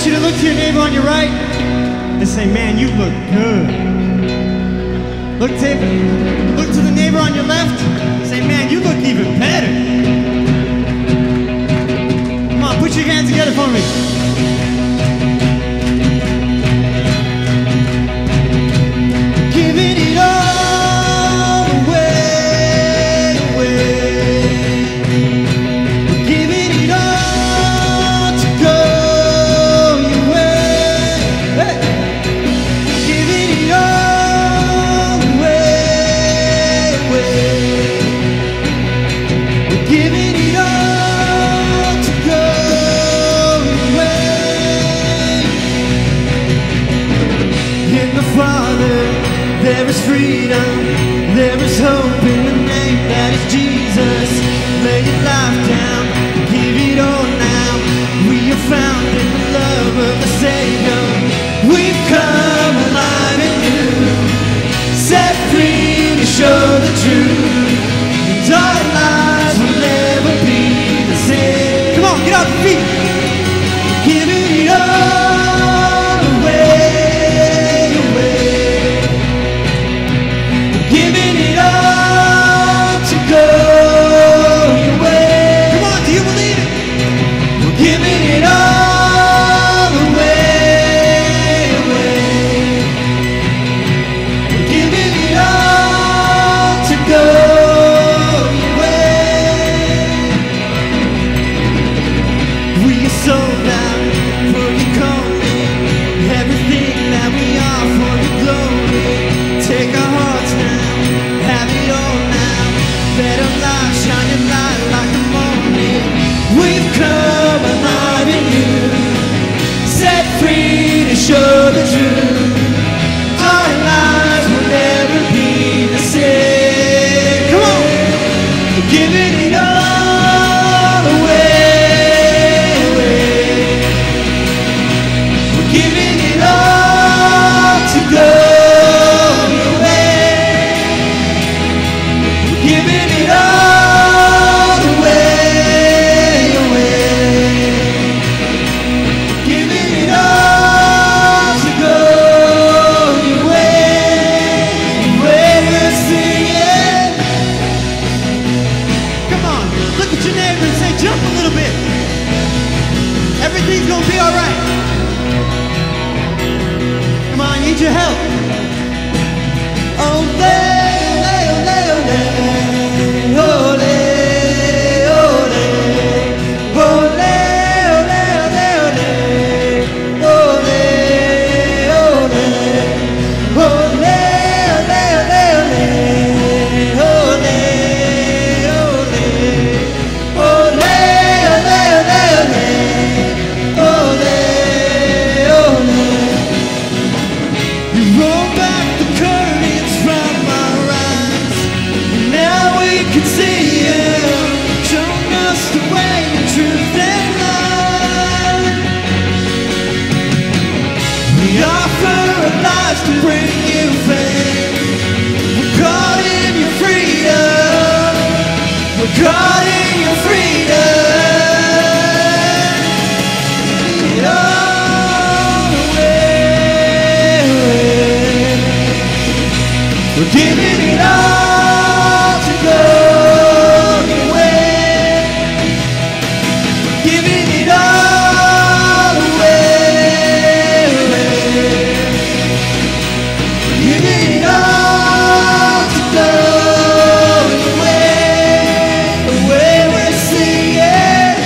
you to look to your neighbor on your right and say, man, you look good. Look to the neighbor on your left and say, man, you look even better. Come on, put your hands together for me. Giving it all away, giving it all to go your way, hey. Giving it all away, giving it all to go your way. In the Father there is freedom, there is hope in the name that is Jesus. Lay your life down, give it all now. We are found in the love of the Savior. We've come alive in you, set free to show the truth. And our lives will never be the same. Come on, get off your feet. Giving it all away. Giving it all to go your way. Come on, do you believe it? We're giving it all away. We're giving it all to go your way. We are sold out for your calling, everything that we are for your glory. Take our hearts now, have it all now. Let our light shine your light like the morning. We've come alive in you, set free to show the truth. Our lives will never be the same. Come on, we're giving it all away. We're giving it all to go. Giving it all away, giving it all to go your way, we're singing. Come on, look at your neighbor and say, jump a little bit. Everything's gonna be all right. Come on, I need your help. Oh, there. To bring you fame. We're caught in your freedom. We're caught in your freedom. It all away. We're giving it all to go your way. Giving it all away. Giving it all to go your way, the way we're singing.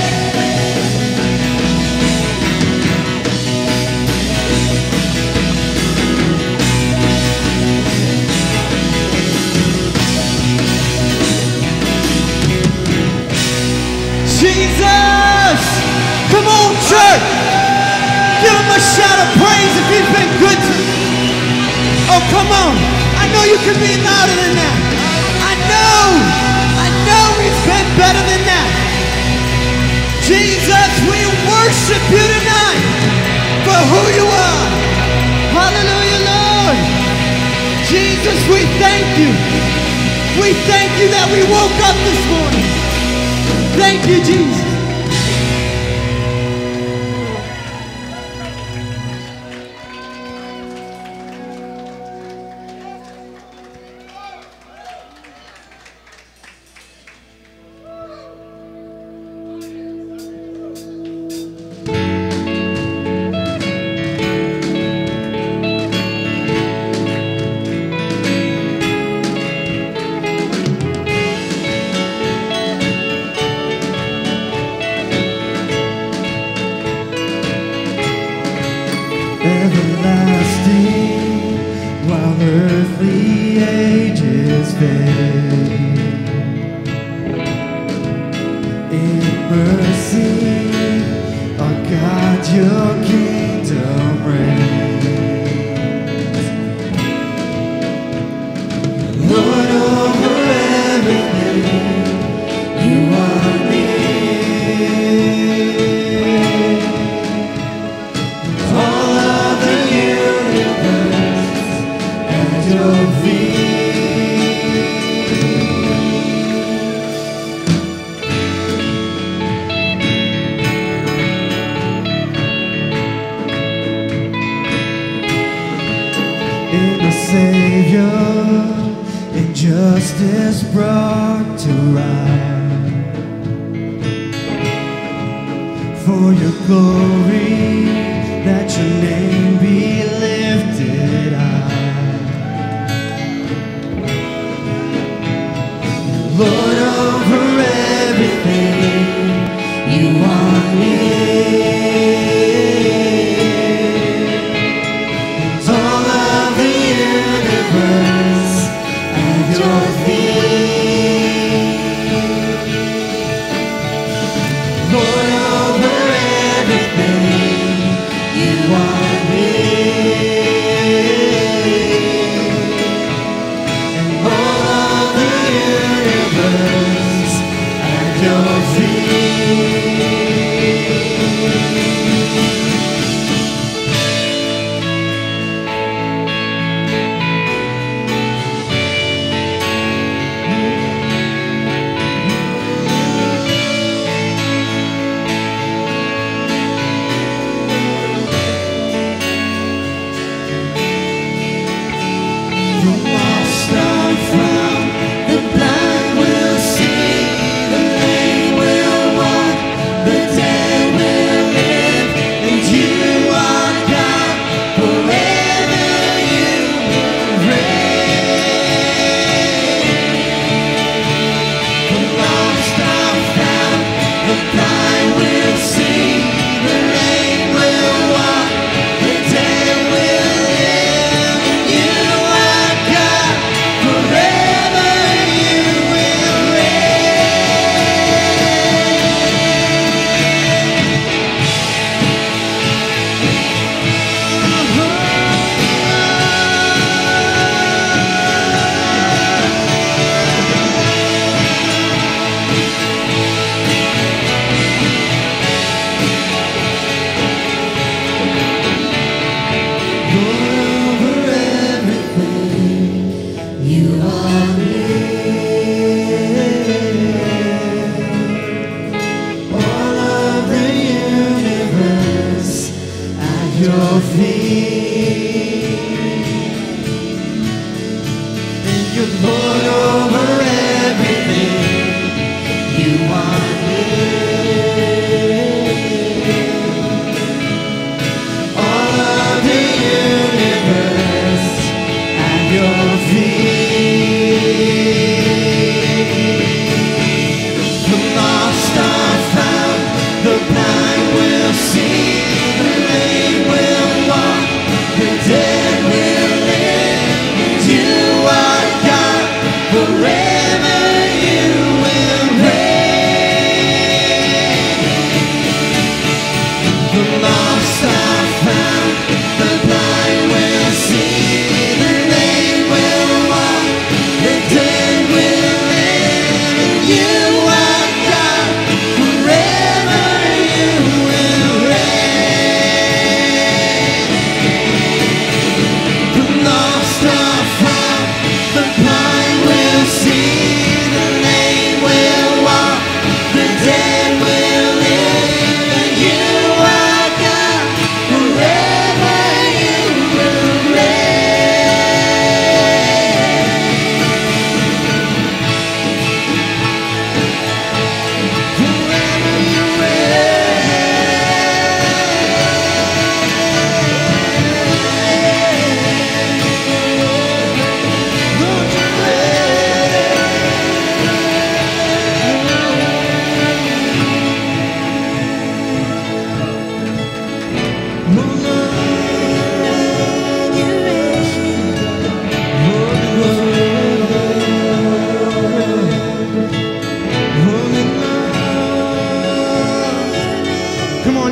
Jesus! Come on, church! Give him a shout of praise if he's been good to you. Oh, come on. I know you can be louder than that. I know he's been better than that. Jesus, we worship you tonight for who you are. Hallelujah, Lord. Jesus, we thank you. We thank you that we woke up this morning. Thank you, Jesus. mercy. Oh God, your kingdom reigns. Lord, over everything, you are near. All of the universe at your feet. In the Savior, injustice brought to right. For your glory, that your name be lifted high. Lord, over everything, you are near. And all of the universe at your feet. Lord, over everything,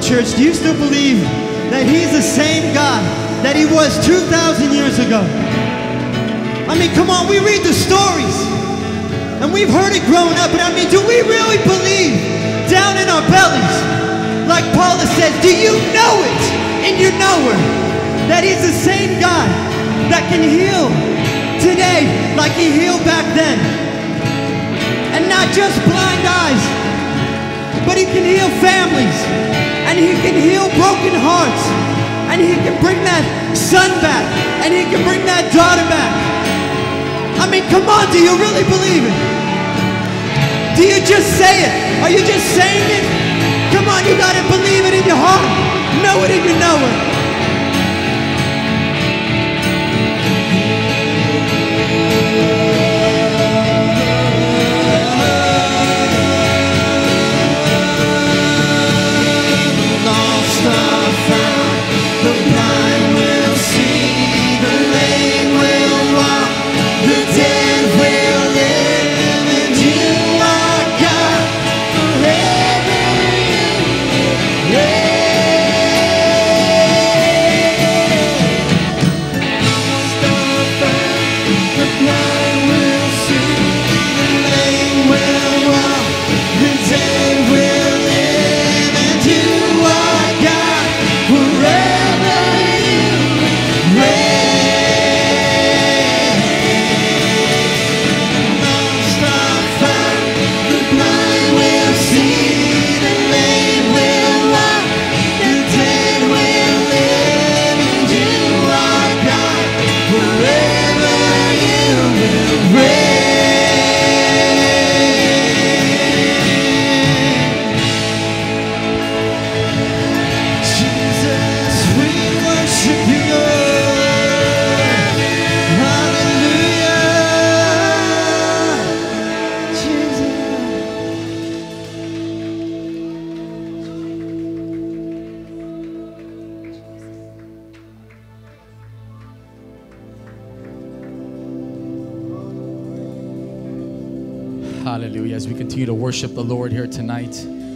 church, do you still believe that He's the same God that He was 2,000 years ago? I mean, come on, we read the stories, and we've heard it growing up, but I mean, do we really believe down in our bellies, like Paula said, do you know it in your knower, that He's the same God that can heal today like He healed back then? And not just blind eyes, but He can heal families, and He can heal broken hearts, and He can bring that son back, and He can bring that daughter back. I mean, come on, do you really believe it? Do you just say it? Are you just saying it? Come on, you gotta believe it in your heart. Know it in your knower. Hallelujah. As we continue to worship the Lord here tonight,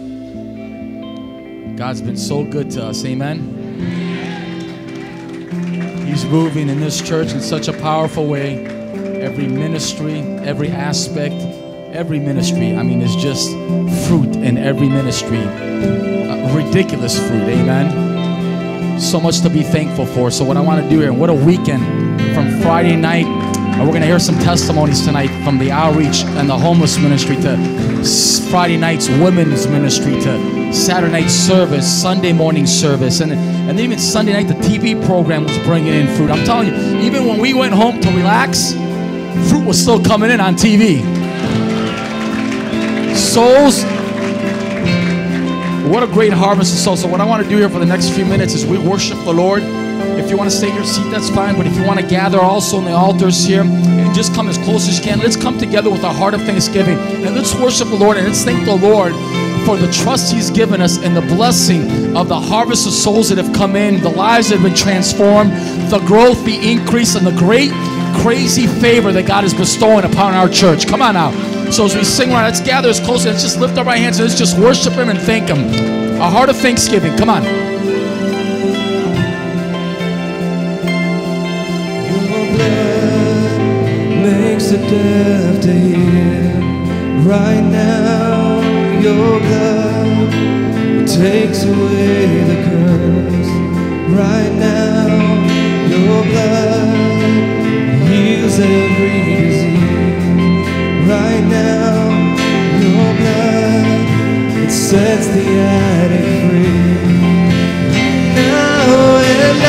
God's been so good to us. Amen. He's moving in this church in such a powerful way. Every ministry, every aspect, every ministry, I mean, is just fruit in every ministry. Ridiculous fruit. Amen. So much to be thankful for. So what I want to do here, and what a weekend from Friday night. We're going to hear some testimonies tonight from the outreach and the homeless ministry to Friday night's women's ministry to Saturday night service, Sunday morning service, and even Sunday night the TV program was bringing in fruit. I'm telling you, even when we went home to relax, fruit was still coming in on TV. Souls, what a great harvest of souls. So what I want to do here for the next few minutes is we worship the Lord. If you want to stay in your seat, that's fine. But if you want to gather also in the altars here and just come as close as you can, let's come together with a heart of thanksgiving and let's worship the Lord and let's thank the Lord for the trust He's given us and the blessing of the harvest of souls that have come in, the lives that have been transformed, the growth, the increase, and the great, crazy favor that God is bestowing upon our church. Come on now. So as we sing, let's gather as close. Let's just lift up our hands and let's just worship Him and thank Him. A heart of thanksgiving. Come on. Makes the deaf to hear. Right now, your blood takes away the curse. Right now, your blood heals every disease. Right now, your blood, it sets the addict free. Now and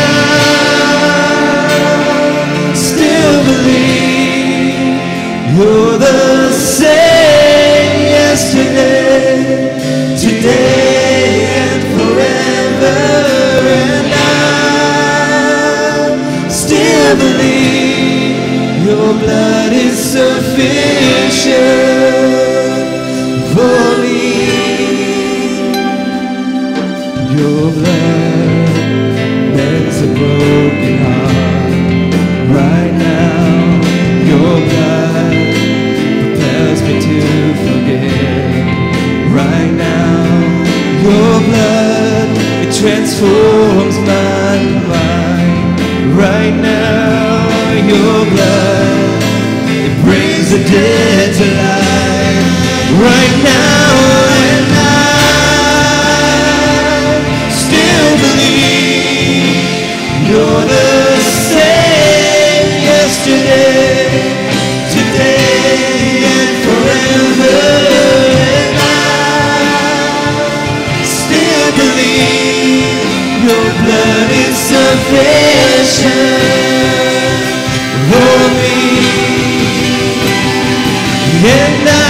I still believe you're the same yesterday, today, and forever. And I still believe your blood is sufficient for me. Your blood mends a broken heart. Right now, your blood transforms my mind. Right now, your blood, it brings the dead to life. Right now, and I still believe you're the same yesterday, today, and forever. And I still believe your blood is sufficient for me. And I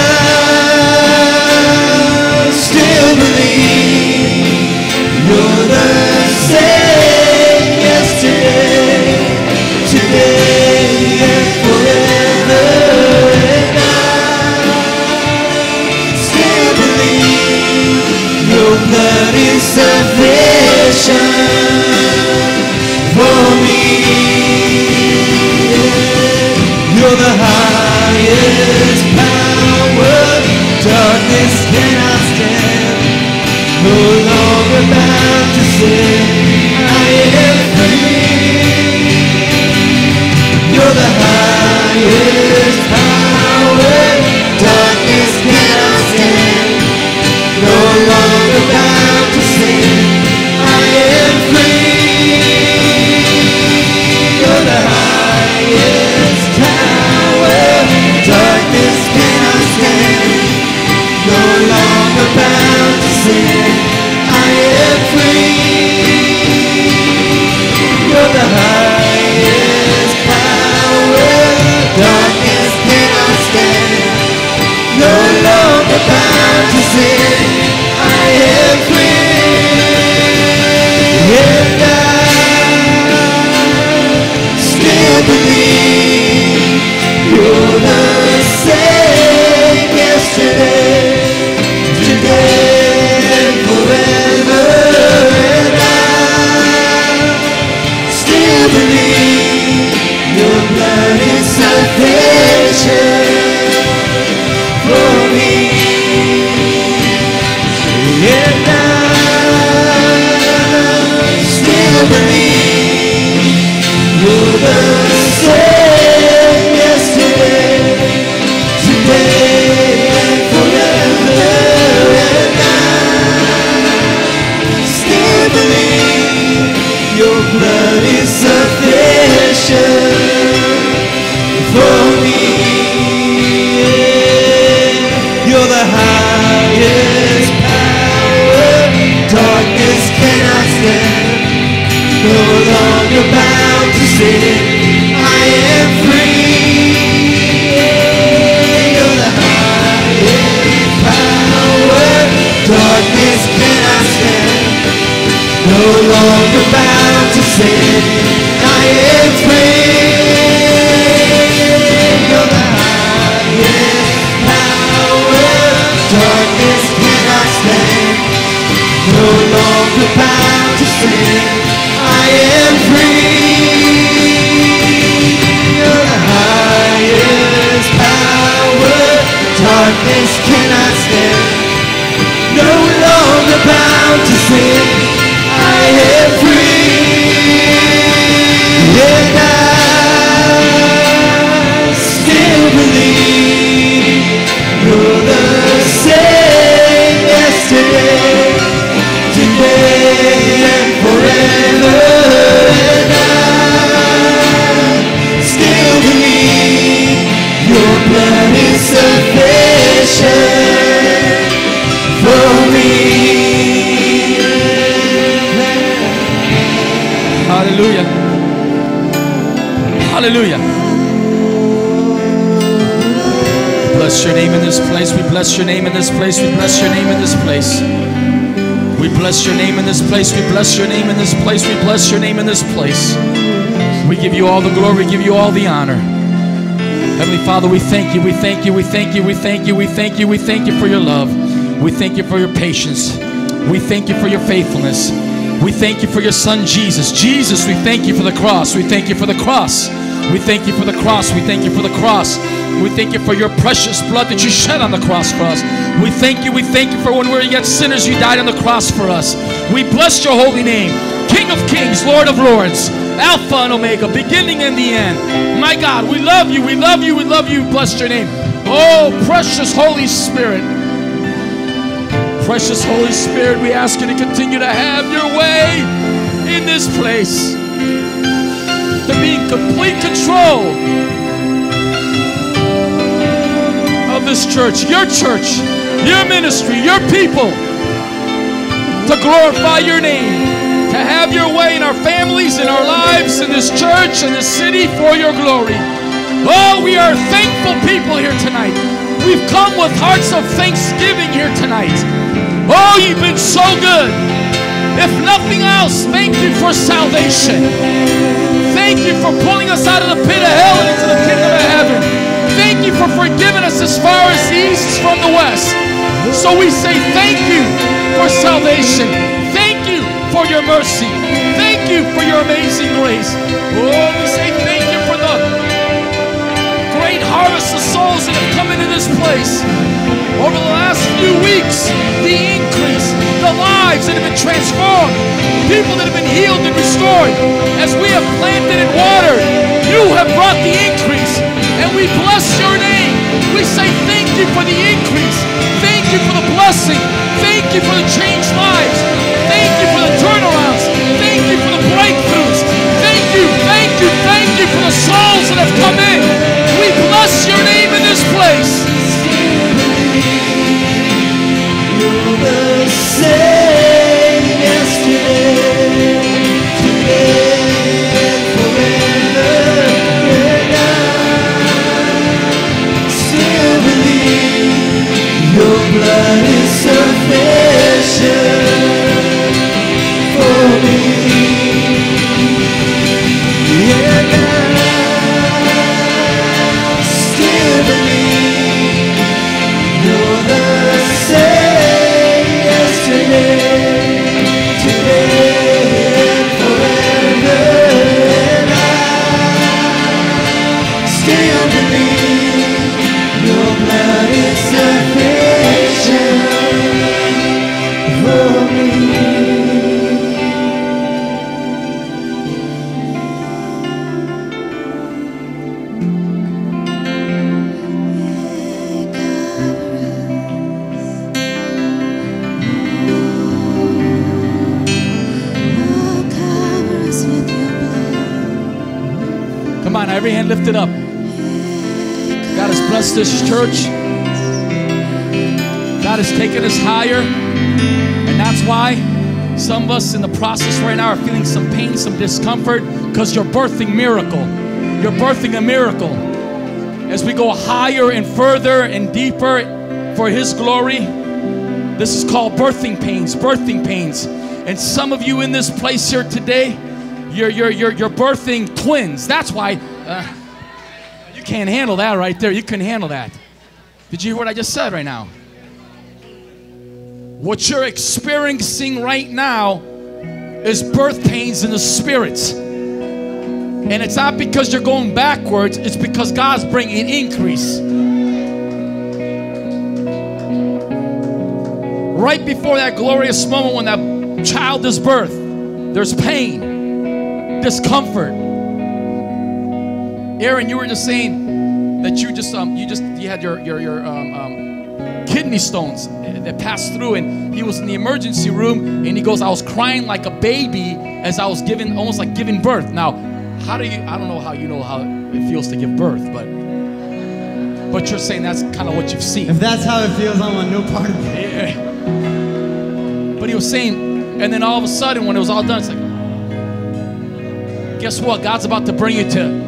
still believe you're the same yesterday, today, and forever. And I still believe your blood is sufficient for me. You're the highest power, darkness cannot stand. No longer bound to sin, I am free. You're the highest power, darkness cannot stand. No longer bound to sin, I am free. You're the highest tower, darkness cannot stand. No longer bound to sin, I am free. You're the highest power, darkness cannot stand. No longer bound to sin, I am free. And I still believe you're the same yesterday, today, and forever. And I still believe your blood is sufficient for me. And I still believe you're the same yesterday, today, and forever. And I still believe your blood is sufficient for me. You're the highest power, darkness cannot stand. No longer bound to sin, I am free. You're the highest power, darkness cannot stand. No longer bound to sin, I am free. You're the highest power, darkness cannot stand. No longer bound to sin, I am free. You're the highest power, darkness cannot stand. No longer bound to sin, I am free. And I still believe you're the same yesterday, today, and forever. And I still believe your blood is sufficient for me. Hallelujah. Hallelujah. Bless your name in this place. We bless your name in this place. We bless your name in this place. We bless your name in this place. We bless your name in this place. We bless your name in this place. We give you all the glory. We give you all the honor. Heavenly Father, we thank you. We thank you. We thank you. We thank you. We thank you. We thank you for your love. We thank you for your patience. We thank you for your faithfulness. We thank you for your Son, Jesus. Jesus, we thank you for the cross. We thank you for the cross. We thank you for the cross. We thank you for the cross. We thank you for your precious blood that you shed on the cross for us. We thank you for when we were yet sinners, you died on the cross for us. We bless your holy name. King of kings, Lord of lords, Alpha and Omega, beginning and the end. My God, we love you, we love you, we love you. Bless your name. Oh, precious Holy Spirit. Precious Holy Spirit, we ask you to continue to have your way in this place. To be in complete control of this church, your ministry, your people. To glorify your name. To have your way in our families, in our lives, in this church, in this city, for your glory. Oh, we are thankful people here tonight. We've come with hearts of thanksgiving here tonight. Oh, you've been so good. If nothing else, thank you for salvation. Thank you for pulling us out of the pit of hell and into the kingdom of heaven. Thank you for forgiving us as far as the east is from the west. So we say thank you for salvation. Thank you for your mercy. Thank you for your amazing grace. Oh, we say thank you for the great harvest of souls that have come into this place. Over the last few weeks, the increase, the lives that have been transformed, people that have been healed and restored. As we have planted and watered, you have brought the increase. And we bless your name. We say thank you for the increase. Thank you for the blessing. Thank you for the changed lives. Thank you for the turnarounds. Thank you for the breakthroughs. Thank you, thank you, thank you for the souls that have come in. We bless your name in this place. You're the same yesterday, today, and forever. And I still believe your blood is sufficient for me. And I still believe you're the same yesterday, today, and forever. And I still believe your blood is sufficient for me. Come on, every hand lifted up. God has blessed this church. God has taken us higher. And that's why some of us in the process right now are feeling some pain, some discomfort, because you're birthing miracle. You're birthing a miracle. As we go higher and further and deeper for His glory, this is called birthing pains, birthing pains. And some of you in this place here today, you're birthing twins. That's why you can't handle that right there. You couldn't handle that. Did you hear what I just said right now? What you're experiencing right now is birth pains in the spirit. And it's not because you're going backwards. It's because God's bringing increase. Right before that glorious moment when that child is birthed, there's pain, discomfort. Aaron, you were just saying that you had your kidney stones that passed through, and he was in the emergency room, and he goes, I was crying like a baby as I was almost like giving birth. Now, I don't know how you know how it feels to give birth, but you're saying that's kind of what you've seen. If that's how it feels, I'm on no part of it. Yeah. But he was saying, and then all of a sudden when it was all done, it's like, guess what? God's about to bring you to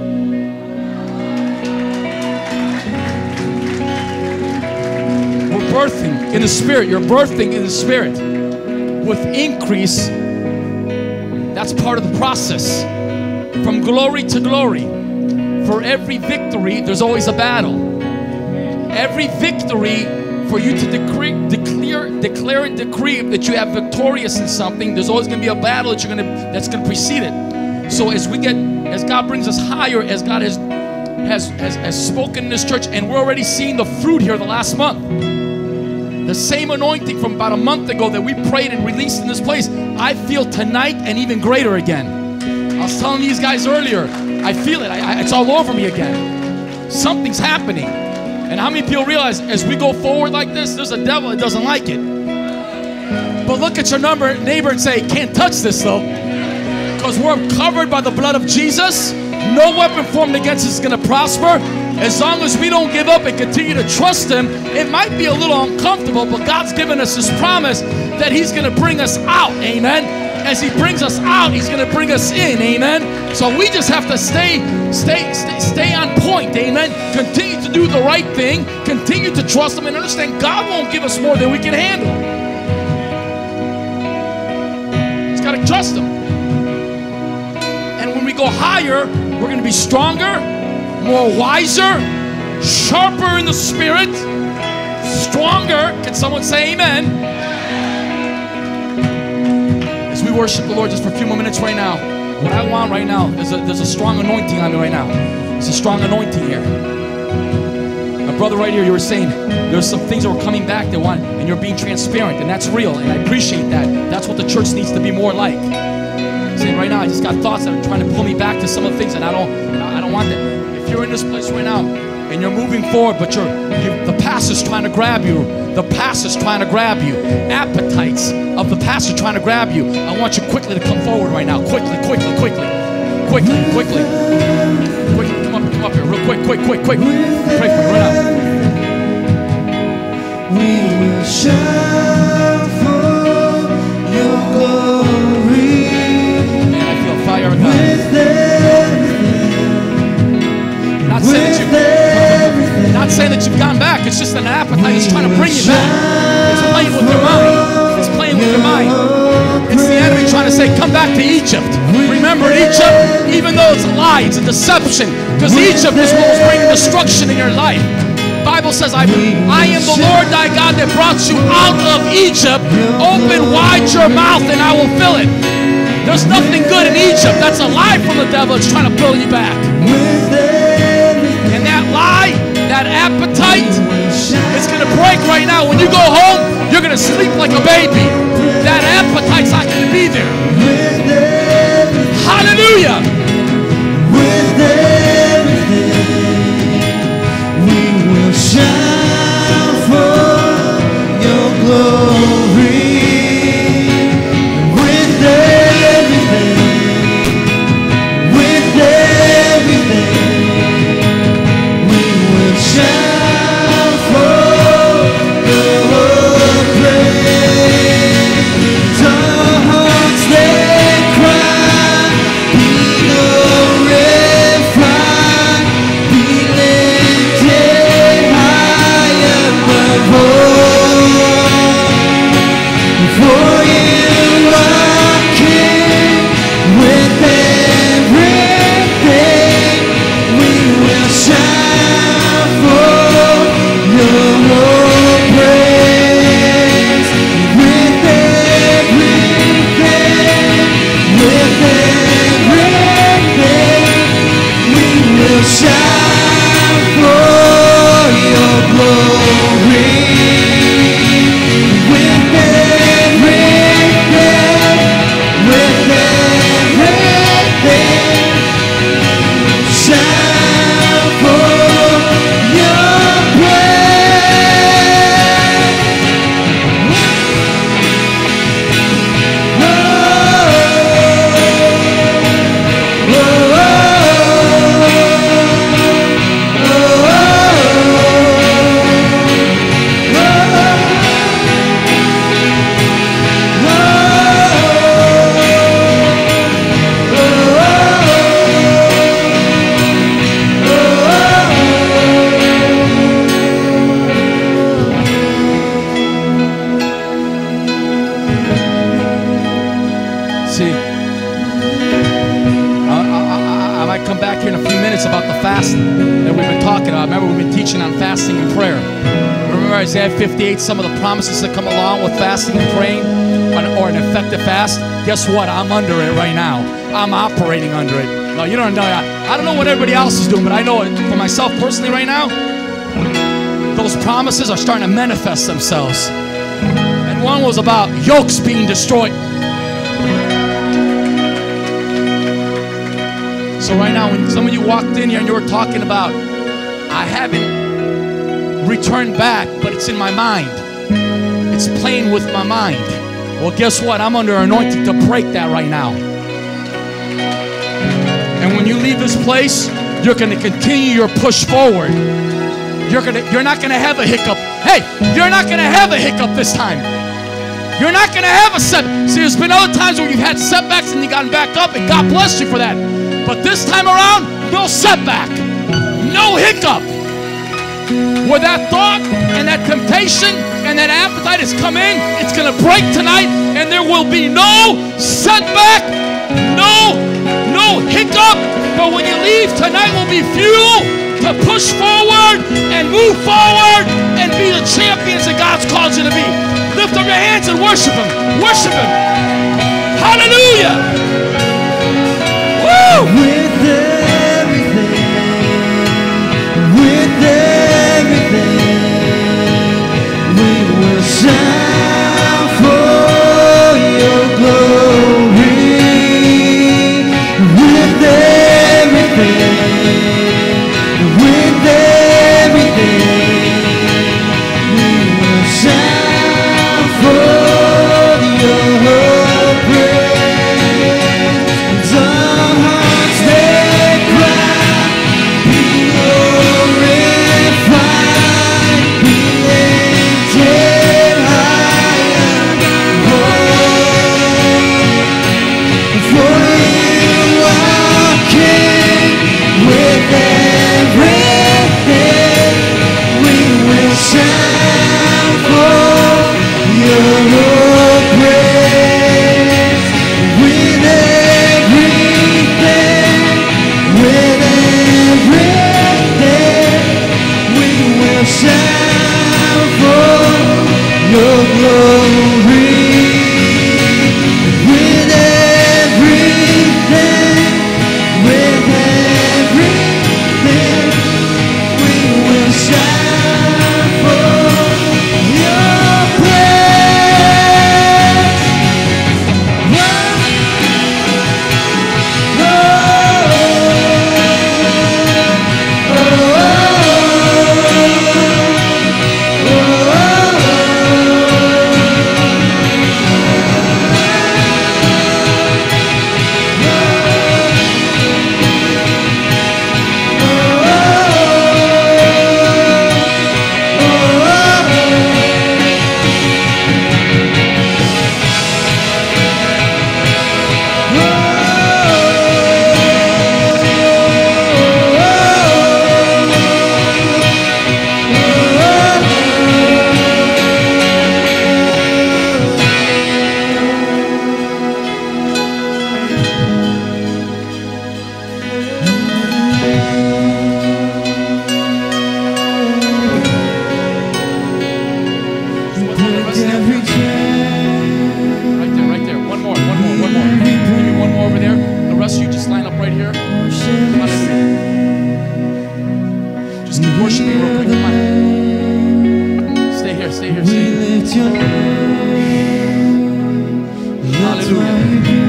birthing in the spirit. You're birthing in the spirit with increase. That's part of the process. From glory to glory. For every victory, there's always a battle. Every victory, for you to declare and decree that you have victorious in something, there's always going to be a battle that's going to precede it. So as God brings us higher, as God has spoken in this church, and we're already seeing the fruit here the last month. The same anointing from about a month ago that we prayed and released in this place, I feel tonight and even greater again. I was telling these guys earlier, I feel it. It's all over me again. Something's happening. And how many people realize as we go forward like this, there's a devil that doesn't like it. But look at your neighbor and say, can't touch this though. Because we're covered by the blood of Jesus. No weapon formed against us is going to prosper. As long as we don't give up and continue to trust Him, it might be a little uncomfortable, but God's given us His promise that He's going to bring us out. Amen. As He brings us out, He's going to bring us in. Amen. So we just have to stay on point. Amen. Continue to do the right thing. Continue to trust Him and understand God won't give us more than we can handle. Just got to trust Him. And when we go higher, we're going to be stronger, more wiser, sharper in the spirit, stronger. Can someone say amen? As we worship the Lord just for a few more minutes right now, what I want right now is there's a strong anointing on me right now. There's a strong anointing here. My brother right here, you were saying there's some things that were coming back that want, and you're being transparent, and that's real, and I appreciate that. That's what the church needs to be more like. I'm saying right now, I just got thoughts that are trying to pull me back to some of the things, and I don't want that. If you're in this place right now and you're moving forward, but the pastor's trying to grab you, the pastor's trying to grab you, appetites of the pastor trying to grab you, I want you quickly to come forward right now. Quickly. Come up here, real quick. Pray for me right now. We will shout for your glory. Man, I feel fire of God. Not saying that you've gone back. It's just an appetite. It's trying to bring you back. It's playing with your mind. It's the enemy trying to say, come back to Egypt. Remember Egypt? Even though it's a lie, it's a deception. Because Egypt is what was bringing destruction in your life. The Bible says, I am the Lord thy God that brought you out of Egypt. Open wide your mouth and I will fill it. There's nothing good in Egypt. That's a lie from the devil. It's trying to pull you back. And that lie, that appetite, it's going to break right now. When you go home, you're going to sleep like a baby. That appetite's not going to be there. Hallelujah. With everything, we will shout for your glory. With everything, we will shout for your praise. Our hearts they cry, be glorified, be lifted high above all. For you are King. With everything, we will shout for your praise. With everything, we will shout for your glory. With everything, shout for your praise. See, I might come back here in a few minutes about the fasting that we've been talking about. Remember, we've been teaching on fasting and prayer. Remember Isaiah 58, some of the promises that come along with fasting and praying? or an effective fast, guess what? I'm under it right now. I'm operating under it. No, you don't know. I don't know what everybody else is doing, but I know it for myself personally right now. Those promises are starting to manifest themselves. And one was about yokes being destroyed. So right now, when some of you walked in here and you were talking about, I haven't returned back, but it's in my mind. It's playing with my mind. Well, guess what? I'm under anointing to break that right now. And when you leave this place, you're going to continue your push forward. You're not going to have a hiccup. Hey, you're not going to have a hiccup this time. You're not going to have a setback. See, there's been other times where you've had setbacks and you've gotten back up, and God bless you for that. But this time around, no setback, no hiccup. Where that thought and that temptation and that appetite has come in, it's going to break tonight, and there will be no setback, no hiccup. But when you leave, tonight will be fuel to push forward and move forward and be the champions that God's called you to be. Lift up your hands and worship Him. Worship Him. Hallelujah. Woo! With everything, we will shout for your glory. With everything, we will shout for your praise. Our hearts they cry, be glorified, be lifted higher, for you are King. With everything, we will shout for your praise. With everything, we will shout for your glory. With everything, we will shout for your praise. Right there. One more. Give me one more over there. The rest of you just line up right here. Just keep worshiping real quick. Come on. Stay here. Hallelujah.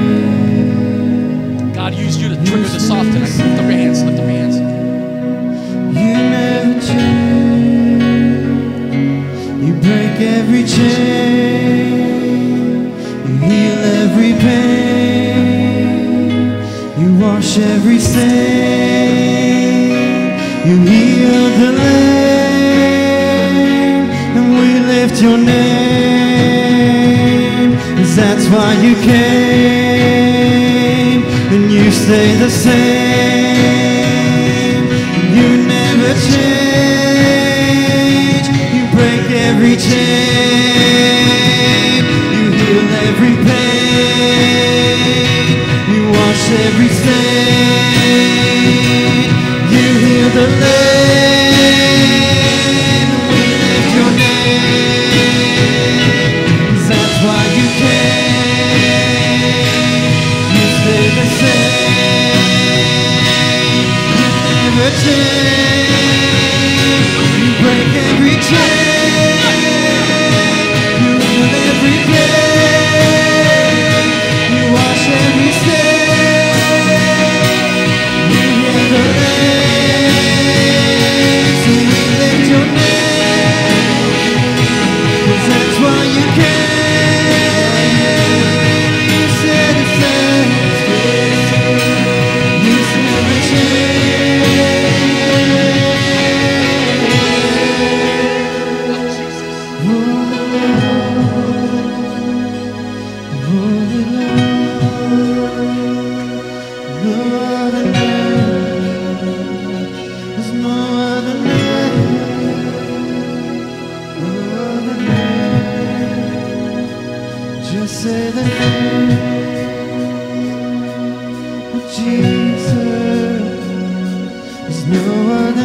God used you to trigger this off tonight. Lift up your hands. You never change. You break every chain. You heal every pain. You wash every stain. You heal the lame. And we lift your name. 'Cause that's why you came. And you stay the same. You never change. You break every chain. You heal every pain. You wash every stain. You heal the lame. We lift your name. 'Cause that's why you came. Just say the name of Jesus. There's no other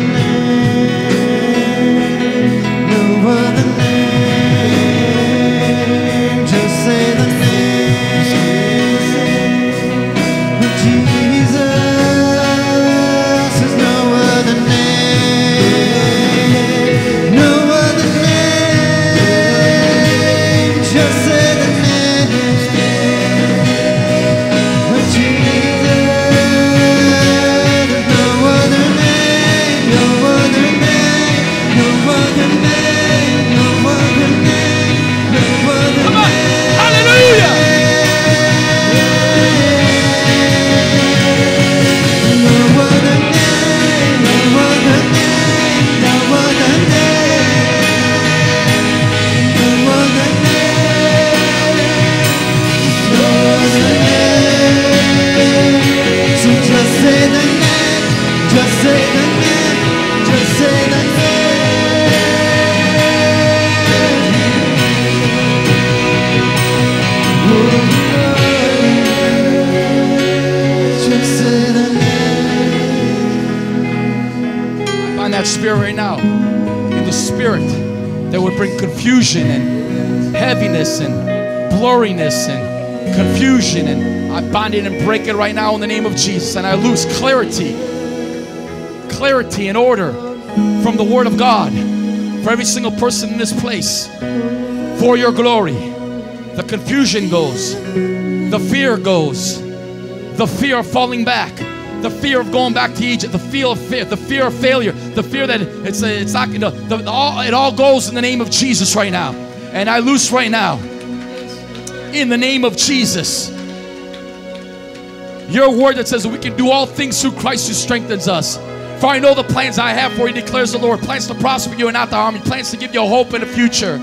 name, no other name. Just say the name of Jesus. There's no other name, no other name. Just say the name. That spirit right now, in the spirit that would bring confusion and heaviness and blurriness and confusion, and I bind it and break it right now in the name of Jesus, and I lose clarity and order from the Word of God for every single person in this place. For your glory, the confusion goes, the fear goes, the fear of falling back, the fear of going back to Egypt, the fear of failure, the fear that it's not, it all goes in the name of Jesus right now. And I loose right now, in the name of Jesus, your word that says that we can do all things through Christ who strengthens us. For I know the plans I have for you, declares the Lord, plans to prosper you and not to harm you, plans to give you a hope in the future.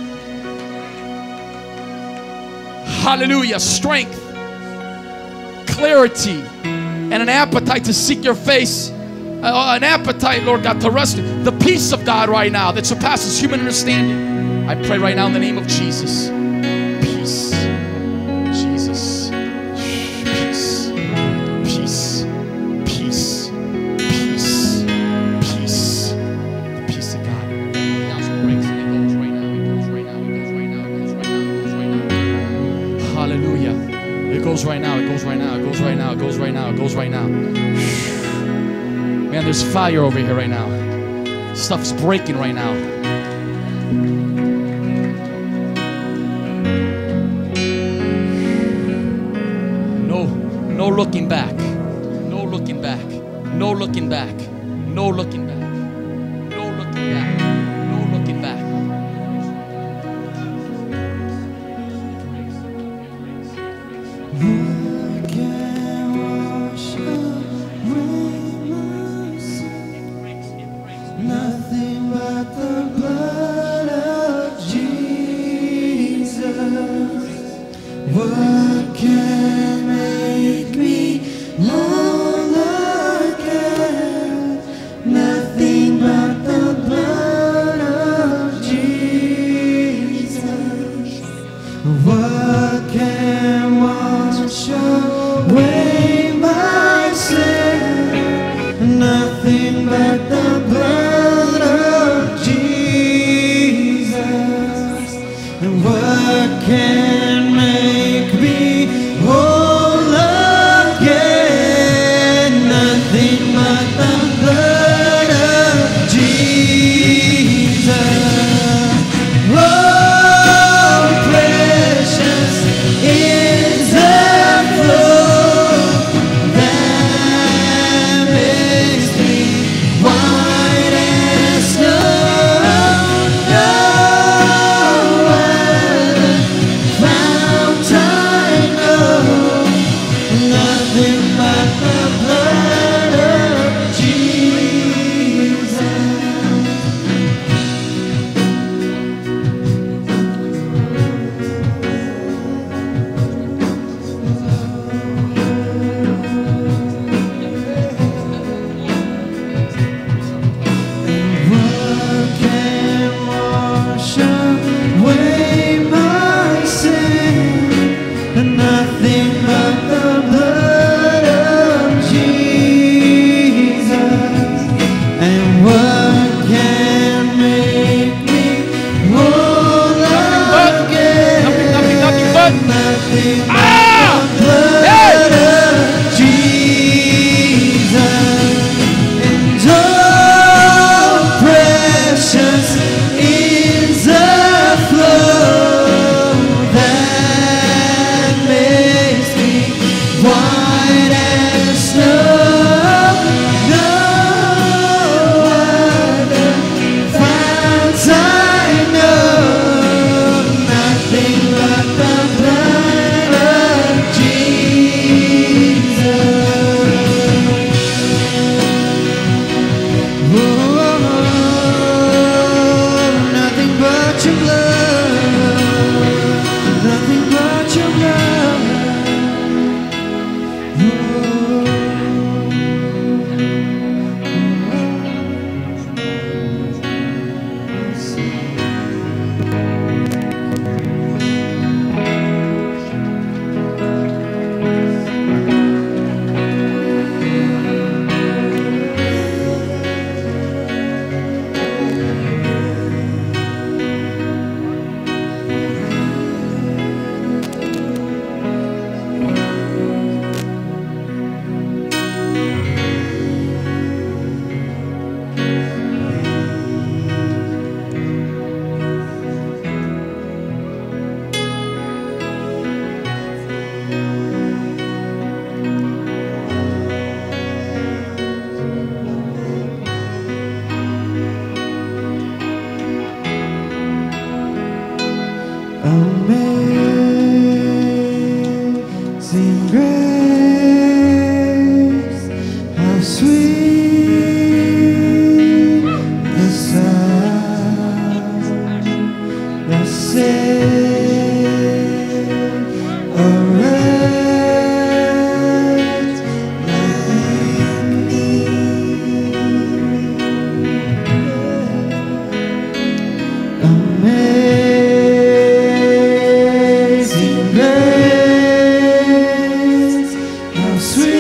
Hallelujah. Strength, clarity, and an appetite to seek your face, an appetite, Lord God, to rest the peace of God right now that surpasses human understanding. I pray right now in the name of Jesus. Peace. Jesus. Peace. Peace. Peace. Peace. Peace. The peace of God. Now it breaks and it goes right now. It goes right now. It goes right now. It goes right now. It goes right now. Hallelujah. It goes right now, it goes right now, it goes right now, it goes right now, it goes right now. Man, there's fire over here right now. Stuff's breaking right now. No looking back. No looking back. No looking back. No looking back. No looking back. No looking back. Nothing but the blood of Jesus. What can make me whole again? Nothing but the blood of Jesus. What can wash away my sin? Nothing but the blood of Jesus. And what can make me whole again? Nothing but the blood of Jesus. Oh, precious is the flow that makes me white as snow. No other found nothing but the blood of Jesus. And oh, precious is the flow that makes me white as snow. No other finds I know. Nothing but the blood of Jesus. Oh, nothing but your blood. Nothing but your blood. Amazing grace, how sweet the sound that saved a wretch like me. Amazing grace, how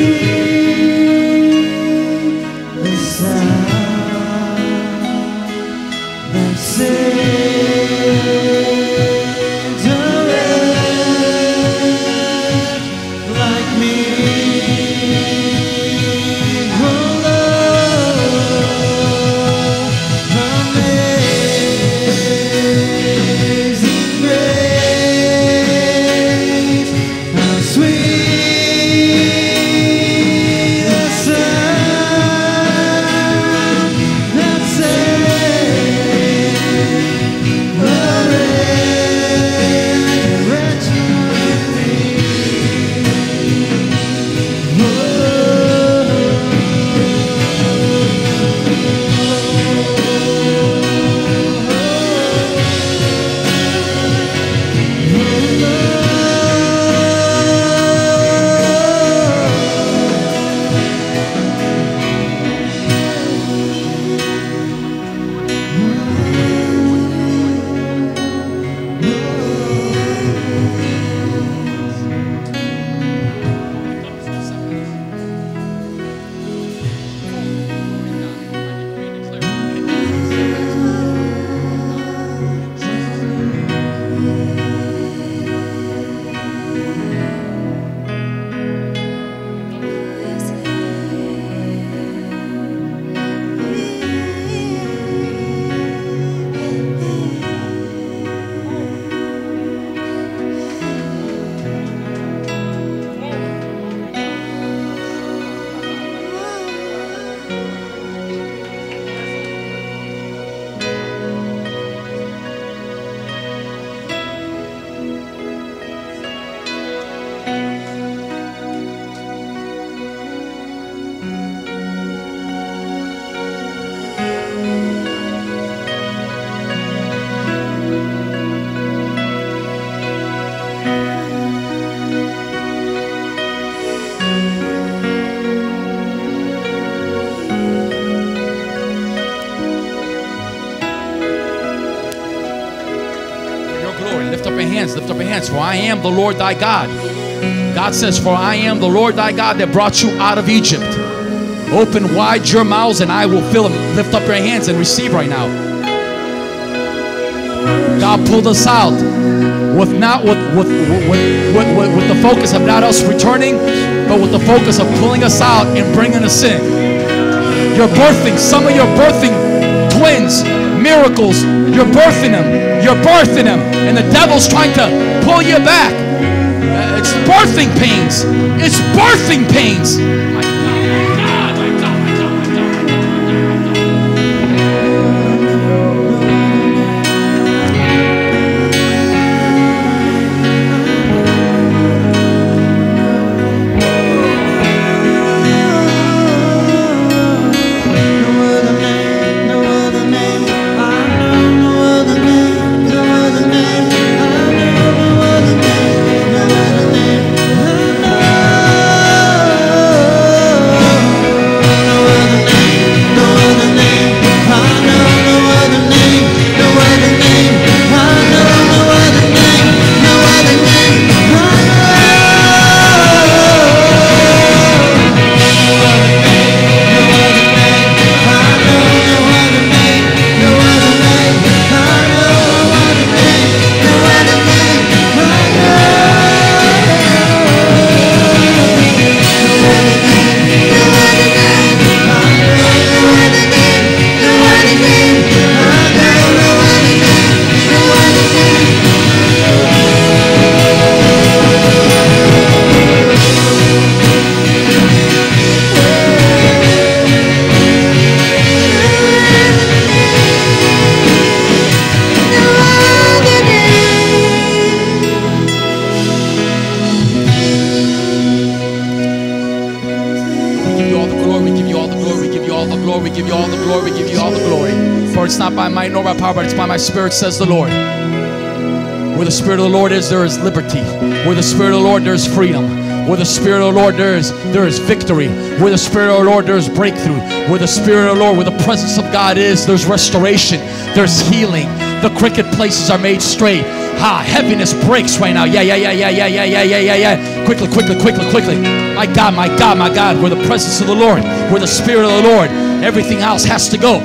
sweet the sound that saved a wretch like me. Oh Lord, amazing grace, how sweet the sound that saved a wretch like me. Lift up your hands, for I am the Lord thy God. God says, for I am the Lord thy God that brought you out of Egypt. Open wide your mouths and I will fill them. Lift up your hands and receive right now. God pulled us out with the focus of not us returning, but with the focus of pulling us out and bringing us in. You're birthing, some of you are birthing twins, miracles. You're birthing them, and the devil's trying to pull you back. It's birthing pains. It's birthing pains. Nor by power, but it's by my Spirit, says the Lord. Where the Spirit of the Lord is, there is liberty. Where the Spirit of the Lord, there is freedom. Where the Spirit of the Lord, there is victory. Where the Spirit of the Lord, there is breakthrough. Where the Spirit of the Lord, where the presence of God is, there's restoration. There's healing. The crooked places are made straight. Heaviness breaks right now. Yeah. Quickly. My God. Where the presence of the Lord, where the Spirit of the Lord, everything else has to go.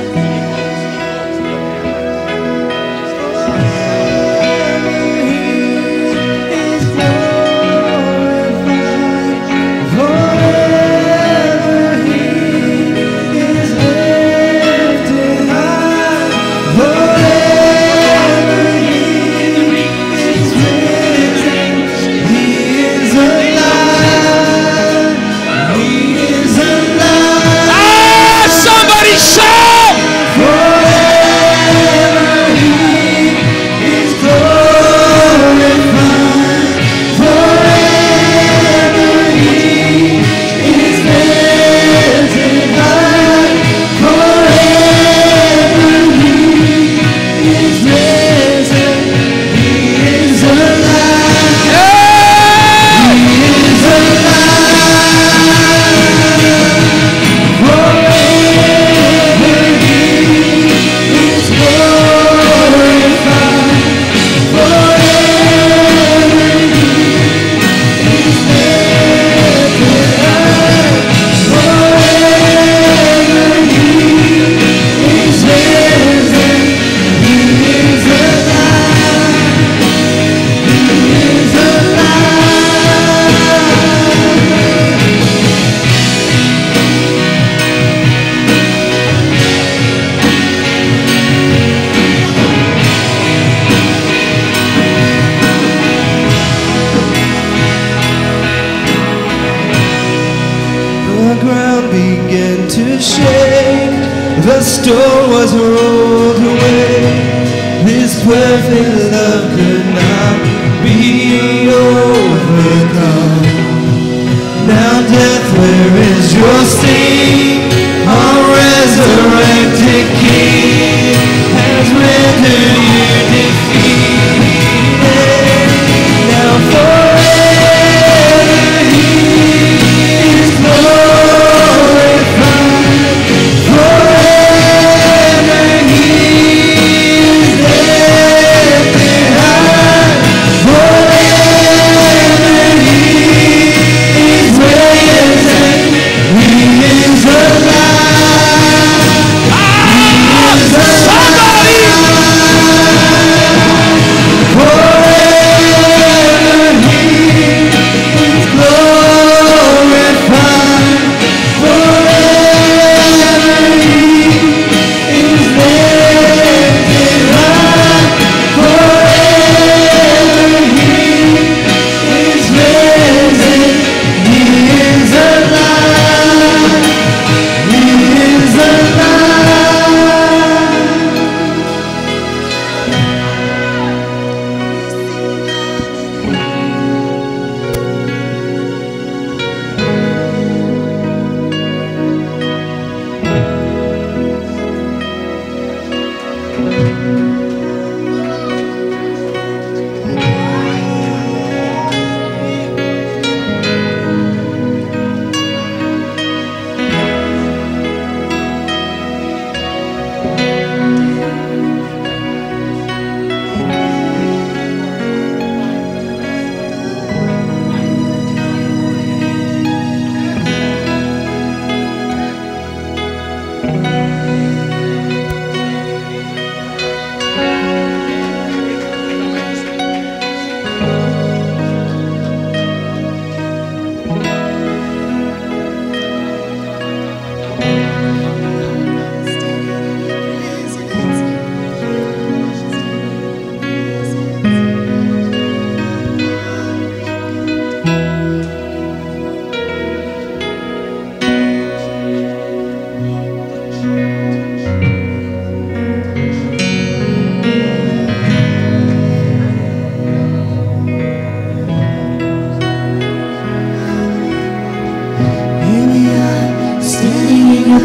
The storm was rolled away. This perfect love could not be overcome. Now death, where is your sting? Our resurrected King has rendered you defeated. Now forever He is glorified. Forever He is lifted high.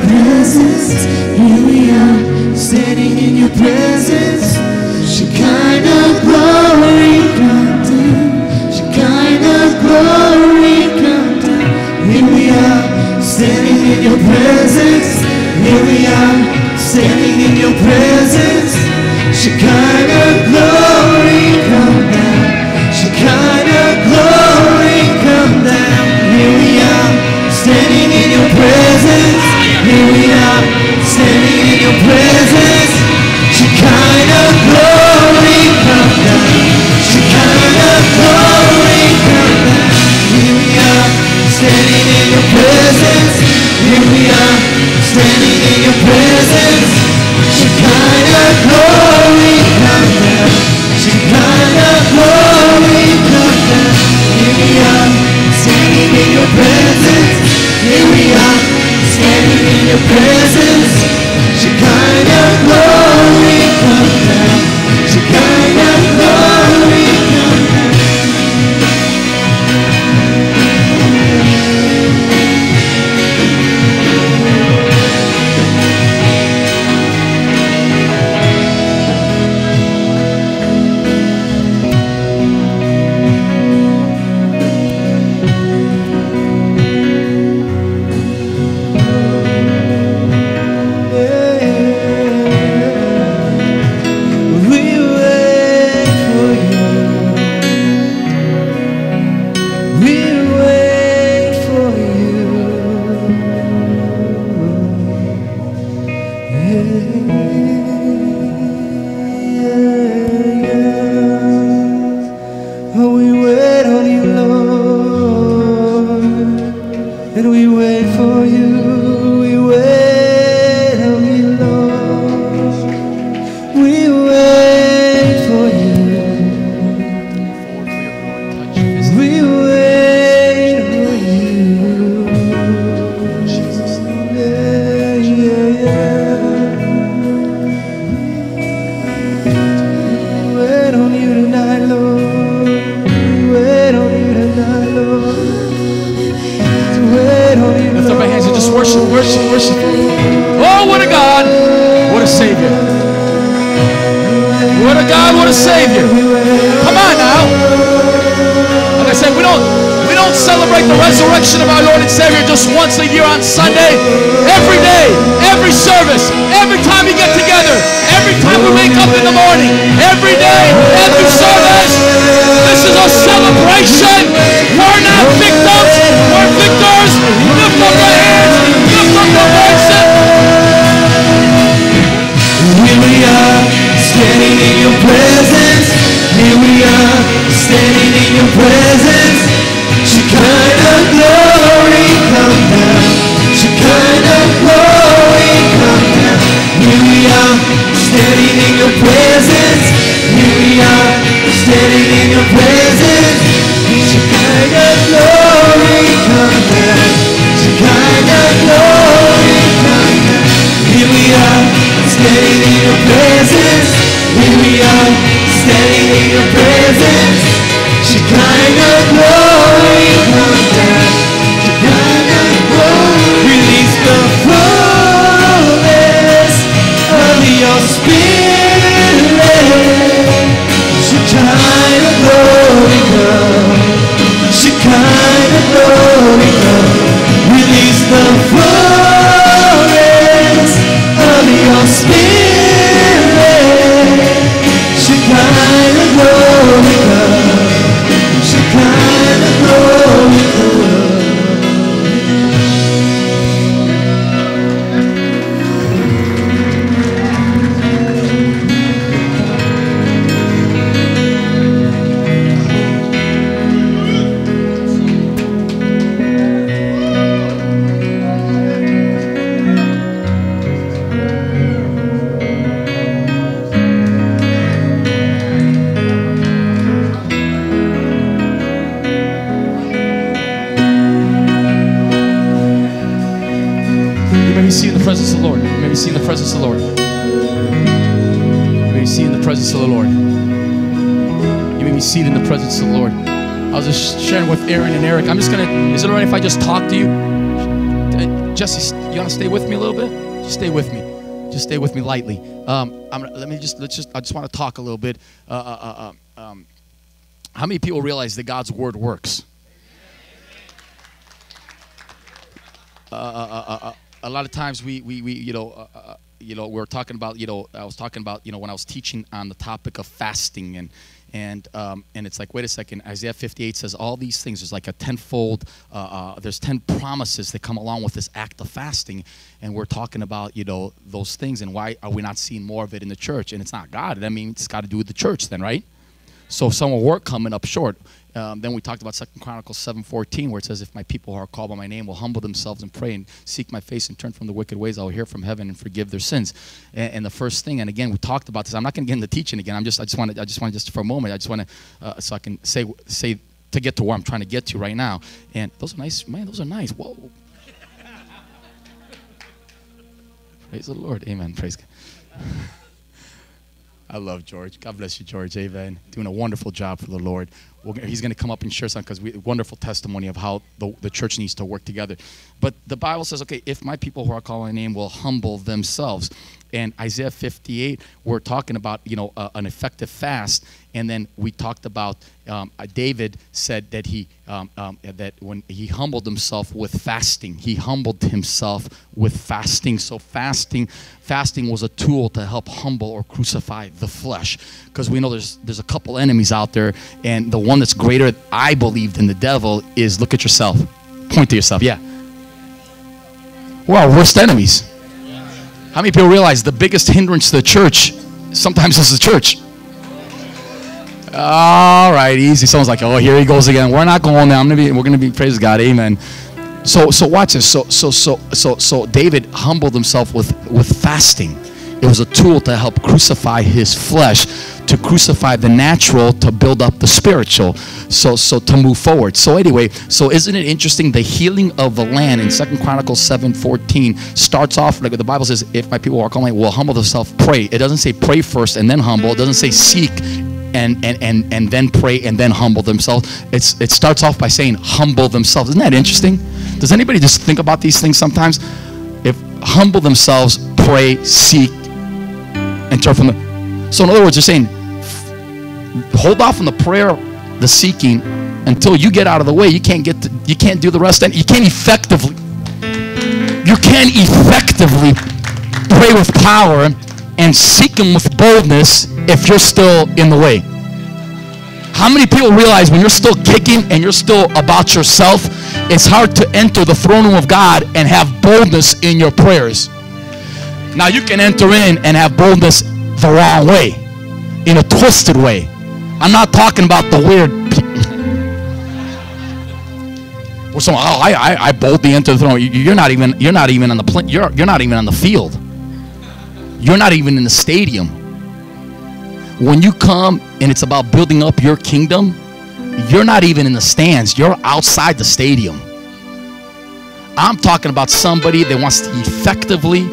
presence. Here we are, standing in your presence. Shekinah glory come down. Shekinah glory come down. Here we are, standing in your presence. Here we are, standing in your presence. Shekinah glory come down. Shekinah glory come down. Here we are, standing in your presence. Here we are, standing in your presence. Shekinah glory come down. Shekinah glory come down. Here we are, standing in your presence. Here we are, standing in your presence. Shekinah glory come down. Shekinah glory come down. Here we are, standing in your presence. Here we are, standing in your presence. Shekinah glory come down. Shekinah glory come down. Jesse, you want to stay with me a little bit? Just stay with me. Just stay with me lightly. I just want to talk a little bit. How many people realize that God's word works? A lot of times we we're talking about, I was talking about, when I was teaching on the topic of fasting, and it's like, wait a second, Isaiah 58 says all these things. There's like a tenfold, there's 10 promises that come along with this act of fasting, and we're talking about, those things, and why are we not seeing more of it in the church? And it's not God. I mean, it's got to do with the church then, right? So some of we're coming up short. Then we talked about 2 Chronicles 7:14, where it says, if my people who are called by my name will humble themselves and pray and seek my face and turn from the wicked ways, I will hear from heaven and forgive their sins. And the first thing, and again, we talked about this. I'm not going to get into teaching again. I just want for a moment, I just want to, so I can say to get to where I'm trying to get to right now. And those are nice, man. Those are nice. Whoa. Praise the Lord. Amen. Praise God. I love George. God bless you, George. Amen. Doing a wonderful job for the Lord. He's going to come up and share something, because wonderful testimony of how the church needs to work together. But the Bible says, okay, if my people who are called by my name will humble themselves. And Isaiah 58, we're talking about, an effective fast. And then we talked about David said that that when he humbled himself with fasting, he humbled himself with fasting. So fasting was a tool to help humble or crucify the flesh, because we know there's a couple enemies out there, and the one that's greater, I believe, than the devil is, look at yourself. Point to yourself. Yeah. We're our worst enemies. How many people realize the biggest hindrance to the church sometimes is the church? All right, easy. Someone's like, oh, here he goes again. We're not going there. We're gonna be, praise God, amen. So watch this. So David humbled himself with fasting. It was a tool to help crucify his flesh, to crucify the natural, to build up the spiritual, so to move forward. So anyway, so isn't it interesting? The healing of the land in 2 Chronicles 7:14 starts off like the Bible says, if my people who are called by my name will humble themselves, pray. It doesn't say pray first and then humble. It doesn't say seek and then pray and then humble themselves. It starts off by saying humble themselves. Isn't that interesting? Does anybody just think about these things sometimes? If humble themselves, pray, seek, and turn from the. So in other words, you're saying, hold off on the prayer, the seeking, until you get out of the way. You can't do the rest. And you can't effectively pray with power and seek Him with boldness if you're still in the way. How many people realize when you're still kicking and you're still about yourself, it's hard to enter the throne room of God and have boldness in your prayers? Now you can enter in and have boldness the wrong way, in a twisted way. I'm not talking about the weird where someone, I boldly enter the throne. You're not even on the you're not even on the field. You're not even in the stadium. When you come and it's about building up your kingdom, you're not even in the stands. You're outside the stadium. I'm talking about somebody that wants to effectively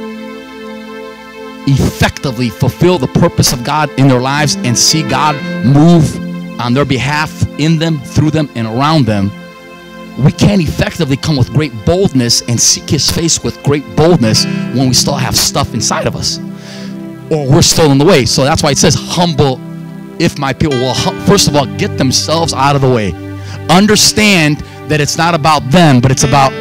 fulfill the purpose of God in their lives and see God move on their behalf, in them, through them, and around them. We can't effectively come with great boldness and seek His face with great boldness when we still have stuff inside of us, or we're still in the way. So that's why it says humble, if my people will first of all get themselves out of the way. Understand that it's not about them, but it's about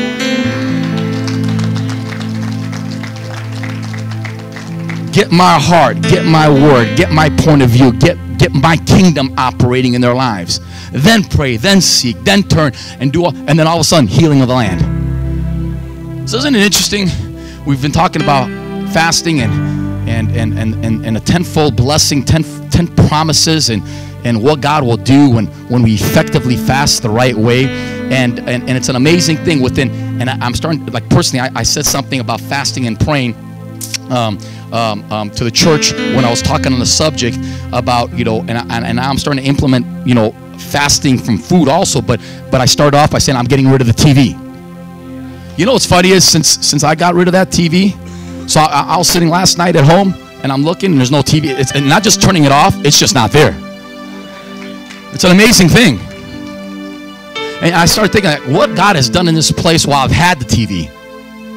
get my heart, get my word, get my point of view, get my kingdom operating in their lives. Then pray, then seek, then turn and do all, and then all of a sudden healing of the land. So isn't it interesting? We've been talking about fasting and a tenfold blessing, 10 promises, and what God will do when we effectively fast the right way. And it's an amazing thing within. And I'm starting, like personally, I said something about fasting and praying to the church when I was talking on the subject about, and now I'm starting to implement, fasting from food also, but I started off by saying I'm getting rid of the TV. You know what's funny is since I got rid of that TV, so I was sitting last night at home and I'm looking and there's no TV. It's and not just turning it off, it's just not there. It's an amazing thing. And I started thinking, like, what God has done in this place while I've had the TV.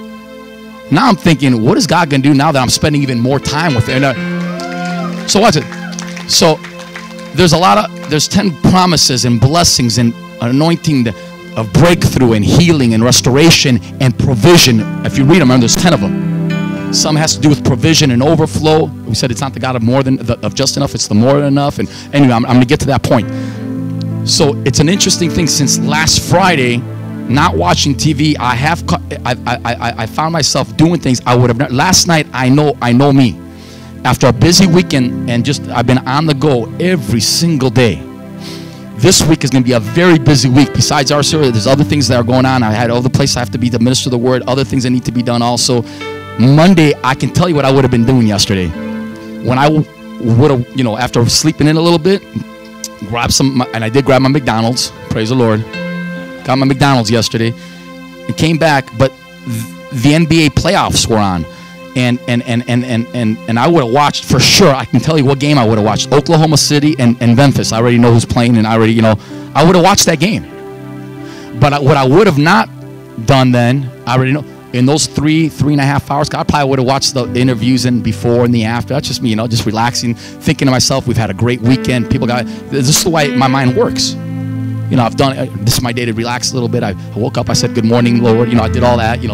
Now I'm thinking, what is God going to do now that I'm spending even more time with it? So watch it. So there's 10 promises and blessings and anointing of breakthrough and healing and restoration and provision. If you read them, there's 10 of them. Some has to do with provision and overflow. We said it's not the God of more than of just enough, it's the more than enough. And anyway, I'm going to get to that point. So it's an interesting thing. Since last Friday, not watching TV, I found myself doing things I would have done. Last night, I know me. After a busy weekend and I've been on the go every single day. This week is going to be a very busy week. Besides our service, there's other things that are going on. I had other places I have to be to minister the word, other things that need to be done also. Monday, I can tell you what I would have been doing yesterday. When I would have, after sleeping in a little bit, grab some, and I did grab my McDonald's. Praise the Lord. Got my McDonald's yesterday. And came back, but the NBA playoffs were on. And I would have watched for sure. I can tell you what game I would have watched. Oklahoma City and Memphis. I already know who's playing, and I already, I would have watched that game. But what I would have not done then, I already know, in those 3.5 hours, I probably would have watched the interviews and before and the after. That's just me, just relaxing, thinking to myself, we've had a great weekend. This is the way my mind works. I've done, this is my day to relax a little bit. I woke up, I said, good morning, Lord. I did all that,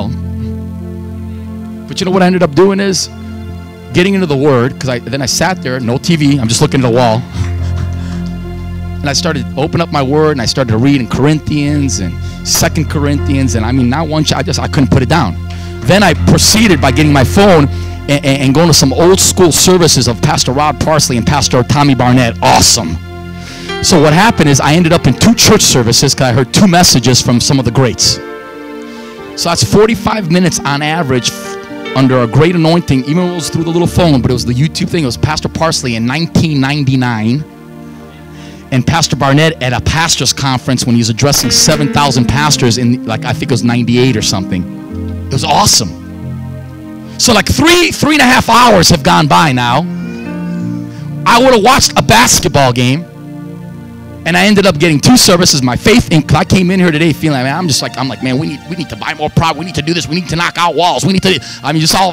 But you know what I ended up doing is getting into the Word, because then I sat there, no TV, I'm just looking at the wall. And I started to open up my Word, and I started to read in Corinthians and 2 Corinthians, and not one, I couldn't put it down. Then I proceeded by getting my phone and going to some old school services of Pastor Rod Parsley and Pastor Tommy Barnett. Awesome. So what happened is I ended up in 2 church services because I heard 2 messages from some of the greats. So that's 45 minutes on average under a great anointing, even though it was through the little phone, but it was the YouTube thing. It was Pastor Parsley in 1999 and Pastor Barnett at a pastor's conference when he was addressing 7,000 pastors in, I think it was 98 or something. It was awesome. So 3.5 hours have gone by now. I would have watched a basketball game, and I ended up getting 2 services. My faith in, I came in here today feeling, I'm like, man, we need to buy more product. We need to do this. We need to knock out walls. We need to, just all,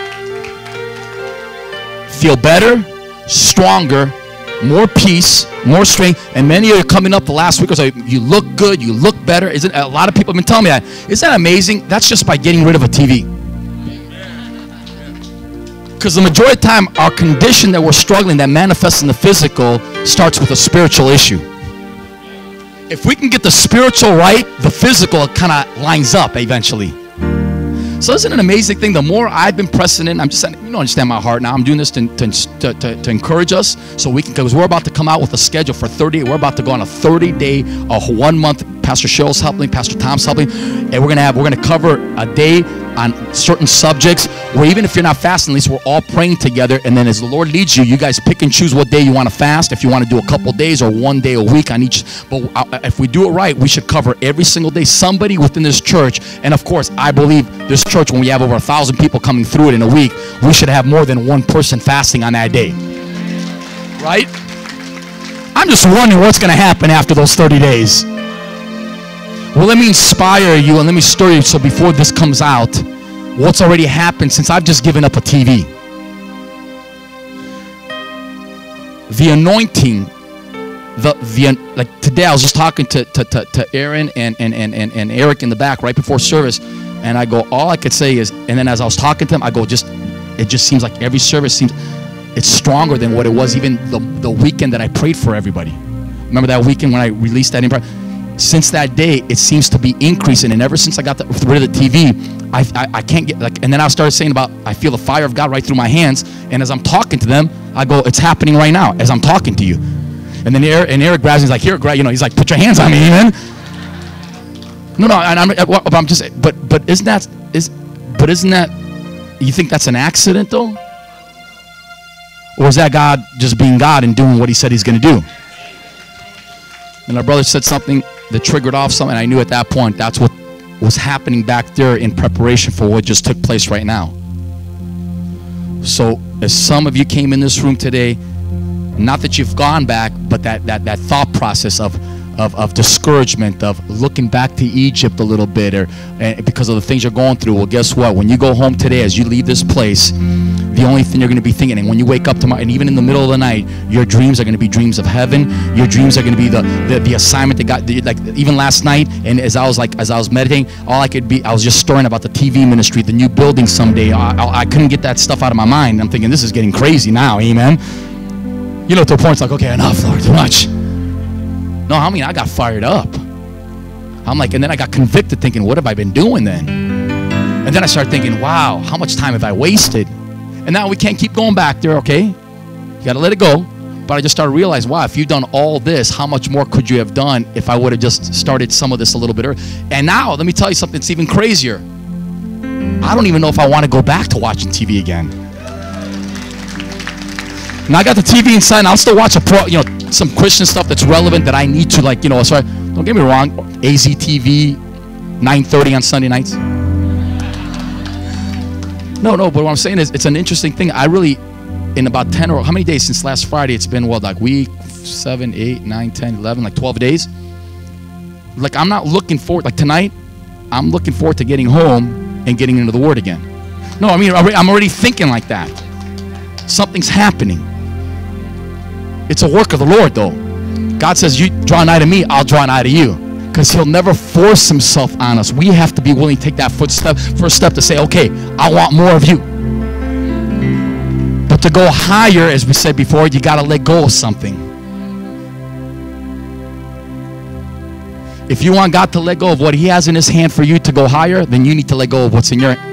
feel better, stronger, more peace, more strength. And many of you coming up the last week or so, you look good, you look better. A lot of people have been telling me that. Isn't that amazing? That's just by getting rid of a TV. Because the majority of the time, our condition that we're struggling, that manifests in the physical, starts with a spiritual issue. If we can get the spiritual right, the physical kind of lines up eventually. So isn't it an amazing thing? The more I've been pressing in, I'm just saying, you don't understand my heart now. I'm doing this to encourage us, so we can, because we're about to come out with a schedule for 30. We're about to go on a 30-day, a 1 month. Pastor Cheryl's helping, Pastor Tom's helping, and we're gonna cover a day on certain subjects where even if you're not fasting, at least we're all praying together. And then as the Lord leads you, you guys pick and choose what day you want to fast. If you want to do a couple days or 1 day a week on each, but if we do it right, we should cover every single day somebody within this church. And of course, I believe this church, when we have over 1,000 people coming through it in a week, we should have more than one person fasting on that day, right? I'm just wondering what's going to happen after those 30 days. Well, let me inspire you and let me stir you, so before this comes out, what's already happened since I've just given up a TV. The anointing, like today I was just talking to Aaron and Eric in the back right before service, and I go, all I could say is, and then as I was talking to them, I go, it just seems like every service it's stronger than what it was even the weekend that I prayed for everybody. Remember that weekend when I released that in prayer? Since that day, it seems to be increasing, and ever since I got rid of the TV, I can't get, and then I started saying about, I feel the fire of God right through my hands, and as I'm talking to them, I go, it's happening right now as I'm talking to you. And then Eric grabs me, he's like, here, he's like, put your hands on me, man. No, and I'm just, but isn't that, you think that's an accident though? Or is that God just being God and doing what he said he's going to do? And our brother said something that triggered off something. I knew at that point that's what was happening back there in preparation for what just took place right now. So as some of you came in this room today, not that you've gone back, but that thought process of of discouragement, of looking back to Egypt a little bit, or because of the things you're going through. Well, guess what? When you go home today, as you leave this place, the only thing you're going to be thinking, and when you wake up tomorrow, and even in the middle of the night, your dreams are going to be dreams of heaven. Your dreams are going to be the assignment that God, like even last night, and as I was meditating, I was just stirring about the TV ministry, the new building someday. I couldn't get that stuff out of my mind. I'm thinking, this is getting crazy now, amen? You know, to a point, it's like, okay, enough, Lord, too much. No, I mean, I got fired up. I'm like, and then I got convicted thinking, what have I been doing then? And then I started thinking, wow, how much time have I wasted? And now we can't keep going back there, okay? You got to let it go. But I just started realizing, wow, if you've done all this, how much more could you have done if I would have just started some of this a little bit earlier? And now, let me tell you something that's even crazier. I don't even know if I want to go back to watching TV again. Now I got the TV inside, and I'll still watch some Christian stuff that's relevant that I need to, like, so don't get me wrong, AZTV, 9:30 on Sunday nights. No, but what I'm saying is, it's an interesting thing. I really, in about 10 or how many days since last Friday, it's been, like week 7, 8, 9, 10, 11, like 12 days. Like, I'm not looking forward, like tonight, I'm looking forward to getting home and getting into the Word again. No, I mean, I'm already thinking like that. Something's happening. It's a work of the Lord, though. God says, you draw nigh to me, I'll draw nigh to you. Because he'll never force himself on us. We have to be willing to take that first step to say, okay, I want more of you. But to go higher, as we said before, you got to let go of something. If you want God to let go of what he has in his hand for you to go higher, then you need to let go of what's in your hand.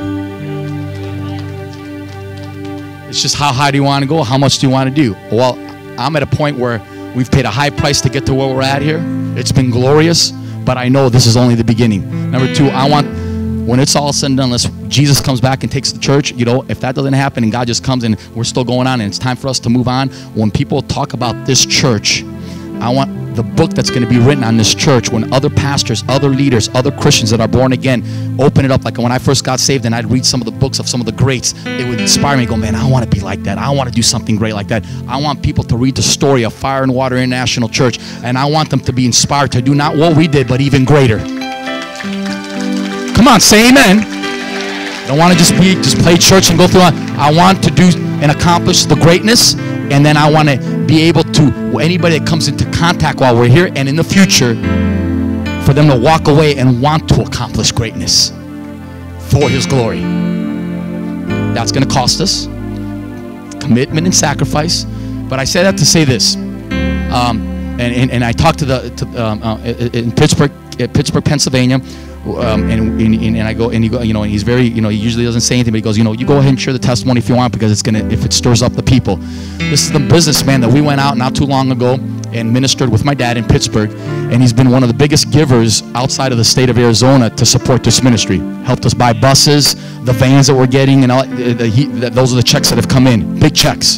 It's just, how high do you want to go? How much do you want to do? Well, I'm at a point where we've paid a high price to get to where we're at here. It's been glorious, but I know this is only the beginning. Number two, I want, when it's all said and done, unless Jesus comes back and takes the church, if that doesn't happen and God just comes and we're still going on and it's time for us to move on, when people talk about this church, I want the book that's going to be written on this church, when other pastors, other leaders, other Christians that are born again open it up. Like when I first got saved and I'd read some of the books of some of the greats, it would inspire me to go, man, I want to be like that. I want to do something great like that. I want people to read the story of Fire and Water International Church, and I want them to be inspired to do not what we did, but even greater. Come on, say amen. I don't want to just play church and go through. I want to do and accomplish the greatness, and then I want to be able to, anybody that comes into contact while we're here and in the future, for them to walk away and want to accomplish greatness for his glory. That's going to cost us commitment and sacrifice. But I say that to say this, and I talked to in Pittsburgh, Pennsylvania. And I go, and he go, and he's very, he usually doesn't say anything, but he goes, you go ahead and share the testimony if you want, because it's gonna, if it stirs up the people. This is the businessman that we went out not too long ago and ministered with my dad in Pittsburgh, and he's been one of the biggest givers outside of the state of Arizona to support this ministry. Helped us buy buses, the vans that we're getting, and all, those are the checks that have come in, big checks.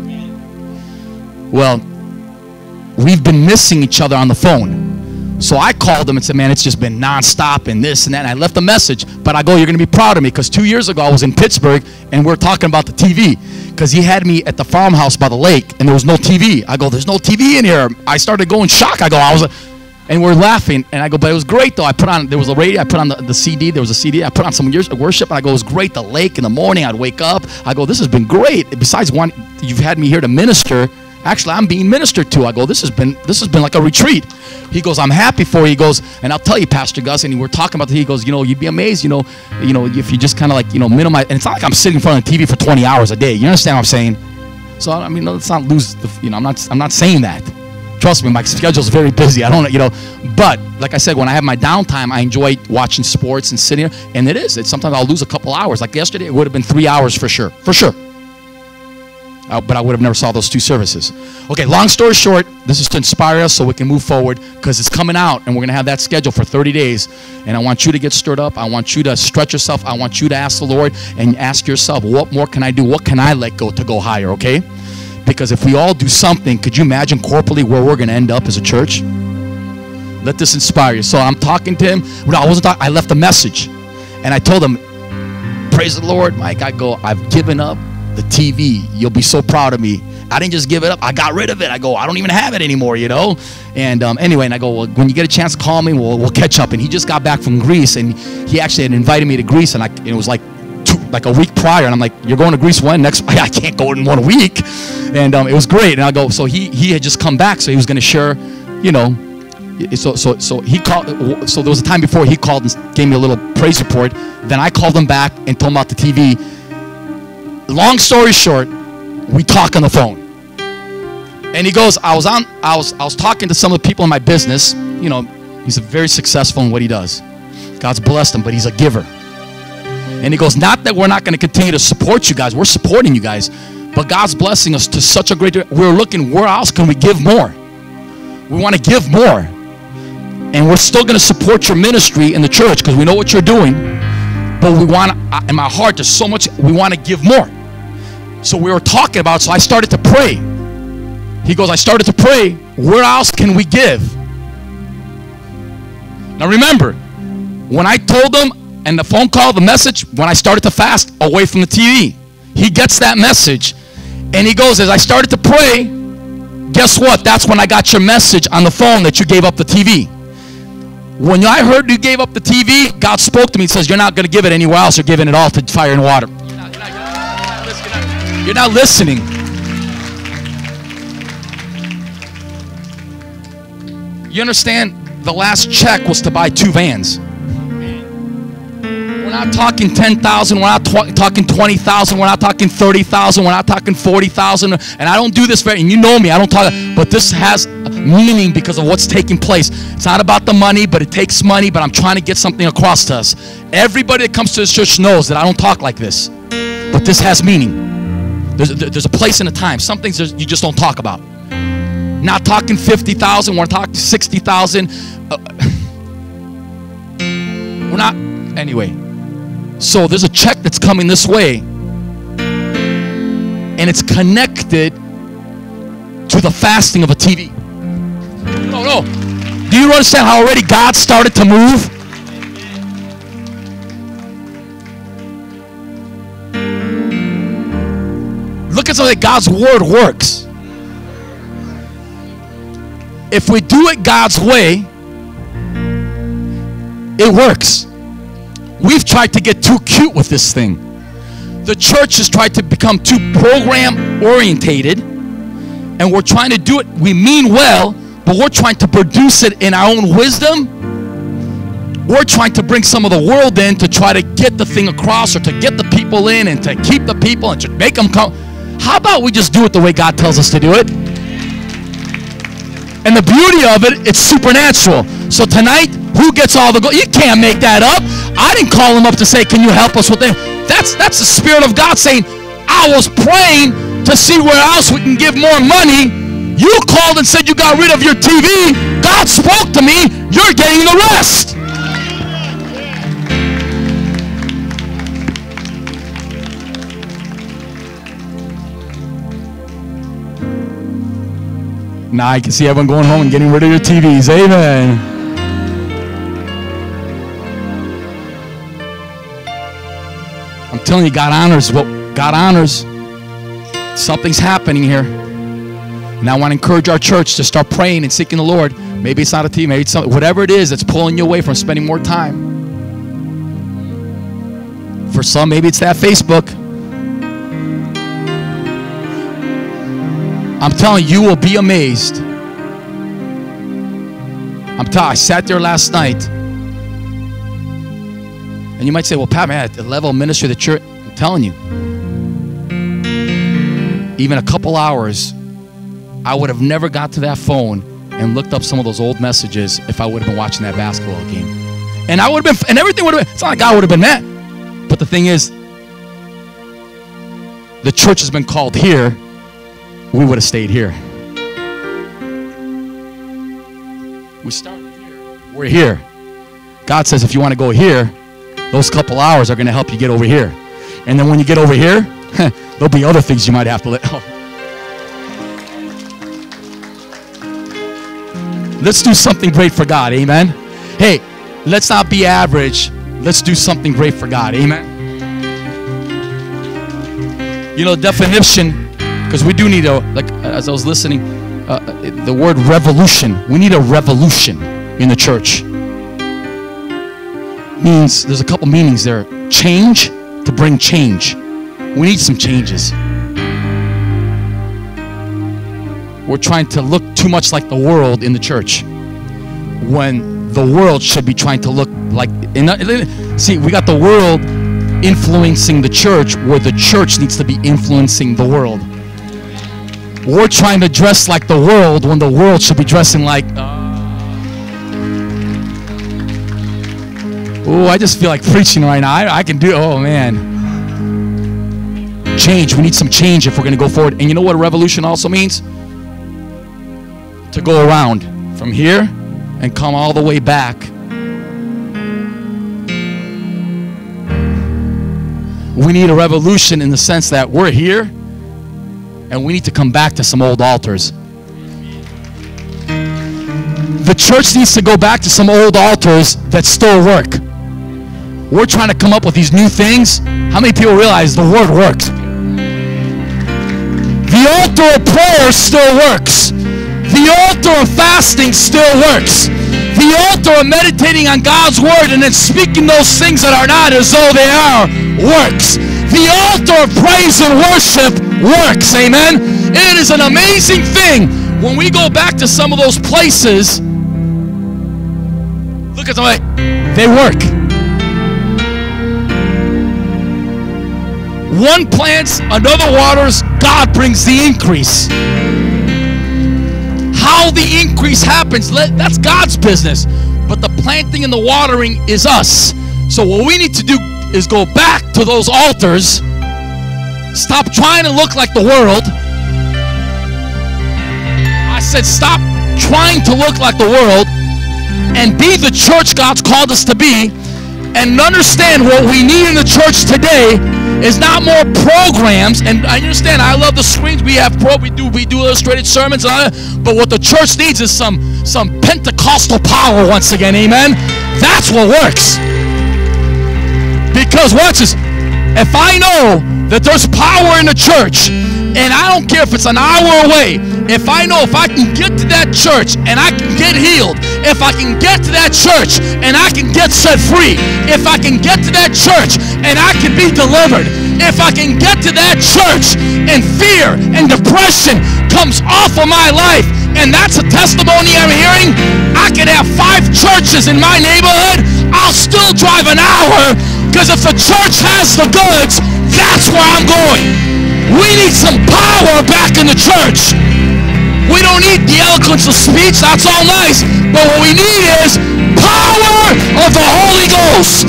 Well, we've been missing each other on the phone. So I called him and said, man, it's just been nonstop and this and that. And I left a message, but I go, you're going to be proud of me, because 2 years ago I was in Pittsburgh and we're talking about the TV, because he had me at the farmhouse by the lake and there was no TV. I go, there's no TV in here. I started going shock. I go, and we're laughing, and I go, but it was great though. There was a radio, I put on the CD, there was a CD, I put on some years of worship, and I go, it was great. The lake in the morning, I'd wake up. I go, this has been great. Besides one, you've had me here to minister. Actually, I'm being ministered to. I go, this has been like a retreat. He goes, I'm happy for you. He goes, and I'll tell you, Pastor Gus, and we're talking about he goes, you'd be amazed, if you just kind of like, minimize, and it's not like I'm sitting in front of the TV for 20 hours a day. You understand what I'm saying? So, I mean, let's not lose the, I'm not saying that. Trust me, my schedule's very busy. I don't, but like I said, when I have my downtime, I enjoy watching sports and sitting here, and it's sometimes I'll lose a couple hours. Like yesterday, it would have been 3 hours for sure. But I would have never saw those two services. Okay, long story short, this is to inspire us so we can move forward, because it's coming out and we're going to have that schedule for 30 days. And I want you to get stirred up. I want you to stretch yourself. I want you to ask the Lord and ask yourself, what more can I do? What can I let go to go higher, okay? Because if we all do something, could you imagine corporately where we're going to end up as a church? Let this inspire you. So I'm talking to him. No, I wasn't talking. I left a message. And I told him, praise the Lord, Mike. I go, I've given up the TV. You'll be so proud of me. I didn't just give it up. I got rid of it. I go, I don't even have it anymore, you know. And anyway, and I go, well, when you get a chance, call me. We'll catch up. And he just got back from Greece, and he actually had invited me to Greece, and it was like a week prior, and I'm like, you're going to Greece when? Next? I can't go in 1 week. And it was great. And I go, so he had just come back, so he was going to share, you know. So he called. So there was a time before he called and gave me a little praise report. Then I called him back and told him about the TV. Long story short, we talk on the phone, and he goes, I was talking to some of the people in my business. You know, he's very successful in what he does. God's blessed him, but he's a giver. And he goes, not that we're not going to continue to support you guys. We're supporting you guys, but God's blessing us to such a great. We're looking, where else can we give more? We want to give more, and we're still going to support your ministry in the church because we know what you're doing. But we want, in my heart, there's so much we want to give more. So we were talking about, so I started to pray. He goes, I started to pray, where else can we give? Now remember, when I told him, and the phone call, the message, when I started to fast away from the TV, he gets that message, and he goes, as I started to pray, guess what? That's when I got your message on the phone that you gave up the TV. When I heard you gave up the TV, God spoke to me and says, you're not going to give it anywhere else. You're giving it all to fire and water. You're not listening. You understand? The last check was to buy 2 vans. We're not talking 10,000. We're not talking 20,000. We're not talking 30,000. We're not talking 40,000. And I don't do this very, and you know me, I don't talk, but this has meaning because of what's taking place. It's not about the money, but it takes money, but I'm trying to get something across to us. Everybody that comes to this church knows that I don't talk like this, but this has meaning. There's a place and a time. Some things you just don't talk about. Not talking 50,000. We're talking 60,000. We're not, anyway. So there's a check that's coming this way, and it's connected to the fasting of a TV. No. Do you understand how already God started to move? Look at something. God's word works. If we do it God's way, it works. We've tried to get too cute with this thing. The church has tried to become too program orientated, and we're trying to do it. We mean well, but we're trying to produce it in our own wisdom. We're trying to bring some of the world in to try to get the thing across, or to get the people in, and to keep the people and to make them come. How about we just do it the way God tells us to do it? And the beauty of it, it's supernatural. So tonight, who gets all the glory? You can't make that up. I didn't call him up to say, can you help us with that? That's the Spirit of God saying, I was praying to see where else we can give more money. You called and said you got rid of your TV. God spoke to me. You're getting the rest. Now I can see everyone going home and getting rid of your TVs. Amen. I'm telling you, God honors what God honors. Something's happening here. And I want to encourage our church to start praying and seeking the Lord. Maybe it's not a TV, maybe it's something, whatever it is that's pulling you away from spending more time. For some, maybe it's that Facebook. I'm telling you, you will be amazed. I sat there last night, and you might say, well, Pat, man, at the level of ministry that you're, I'm telling you, even a couple hours, I would have never got to that phone and looked up some of those old messages if I would have been watching that basketball game. And I would have been, and everything would have been, it's not like I would have been mad. But the thing is, the church has been called here. We would have stayed here. We started here. We're here. God says if you want to go here, those couple hours are going to help you get over here. And then when you get over here, there'll be other things you might have to let. Oh. Let's do something great for God. Amen. Hey, let's not be average. Let's do something great for God. Amen. You know, definition Because we do need like as I was listening, the word revolution. We need a revolution in the church. Means there's a couple meanings there. Change, to bring change. We need some changes. We're trying to look too much like the world in the church, when the world should be trying to look like. See, we got the world influencing the church, where the church needs to be influencing the world. We're trying to dress like the world when the world should be dressing like. Oh, I just feel like preaching right now. I can do. Oh man. Change. We need some change if we're going to go forward. And you know what a revolution also means? To go around from here and come all the way back. We need a revolution in the sense that we're here and we need to come back to some old altars. The church needs to go back to some old altars that still work. We're trying to come up with these new things. How many people realize the word works? The altar of prayer still works. The altar of fasting still works. The altar of meditating on God's word and then speaking those things that are not as though they are works. The altar of praise and worship works. Amen. It is an amazing thing when we go back to some of those places. Look at them, they work. One plants, another waters, God brings the increase. How the increase happens, that's God's business. But the planting and the watering is us. So what we need to do is go back to those altars. Stop trying to look like the world. I said stop trying to look like the world and be the church God's called us to be. And understand what we need in the church today is not more programs. And I understand, I love the screens. We do illustrated sermons, but what the church needs is some Pentecostal power once again. Amen. That's what works. Because watch this. If I know that there's power in the church, and I don't care if it's an hour away, if I know if I can get to that church and I can get healed, if I can get to that church and I can get set free, if I can get to that church and I can be delivered, if I can get to that church and fear and depression comes off of my life, and that's a testimony I'm hearing, I can have 5 churches in my neighborhood, I'll still drive an hour, because if the church has the goods, that's where I'm going. We need some power back in the church. We don't need the eloquence of speech, that's all nice, but what we need is power of the Holy Ghost.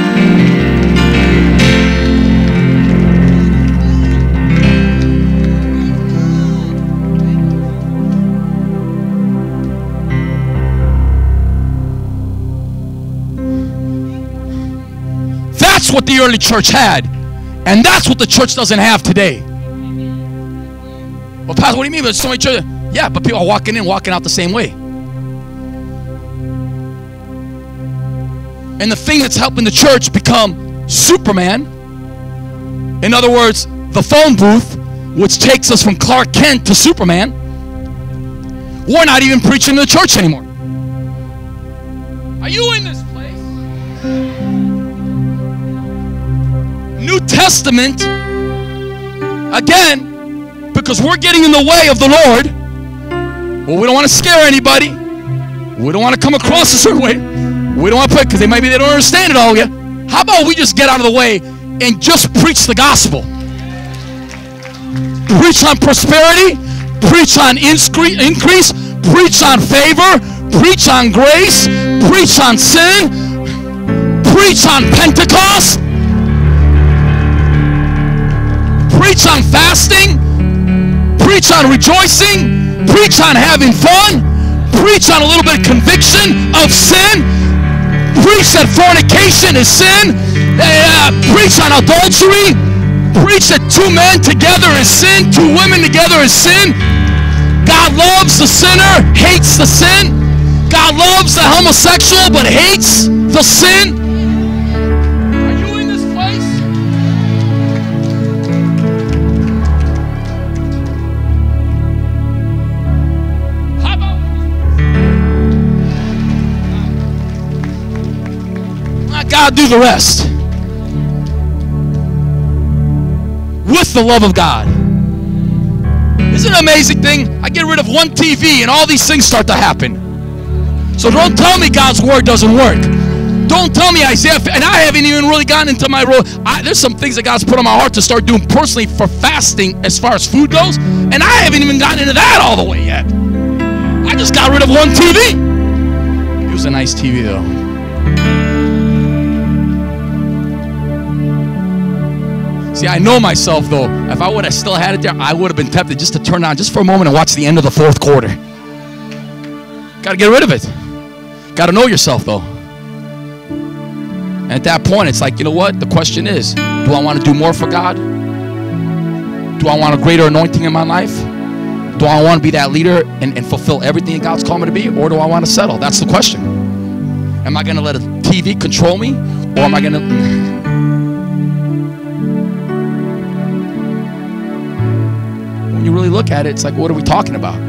That's what the early church had, and that's what the church doesn't have today. Well, Pastor, what do you mean? There's so many churches. Yeah, but people are walking in, walking out the same way. And the thing that's helping the church become Superman, in other words, the phone booth, which takes us from Clark Kent to Superman, we're not even preaching in the church anymore. Are you in this place? New Testament, again, because we're getting in the way of the Lord. Well, we don't want to scare anybody. We don't want to come across a certain way. We don't want to put, because they don't understand it all yet. How about we just get out of the way and just preach the gospel? Preach on prosperity, preach on increase, preach on favor, preach on grace, preach on sin, preach on Pentecost, preach on fasting, preach on rejoicing, preach on having fun, preach on a little bit of conviction of sin, preach that fornication is sin, preach on adultery, preach that 2 men together is sin, 2 women together is sin. God loves the sinner, hates the sin. God loves the homosexual but hates the sin. Are you in this place? God do the rest. With the love of God. Isn't it an amazing thing? I get rid of one TV and all these things start to happen. So don't tell me God's word doesn't work. Don't tell me Isaiah, and I haven't even really gotten into my role. There's some things that God's put on my heart to start doing personally for fasting as far as food goes, and I haven't even gotten into that all the way yet. I just got rid of one TV. It was a nice TV though. See, I know myself though. If I would have still had it there, I would have been tempted just to turn on just for a moment and watch the end of the fourth quarter. Got to get rid of it. Got to know yourself though. And at that point, it's like, you know what? The question is, do I want to do more for God? Do I want a greater anointing in my life? Do I want to be that leader and fulfill everything that God's called me to be? Or do I want to settle? That's the question. Am I going to let a TV control me? Or am I going to... When you really look at it, it's like, what are we talking about?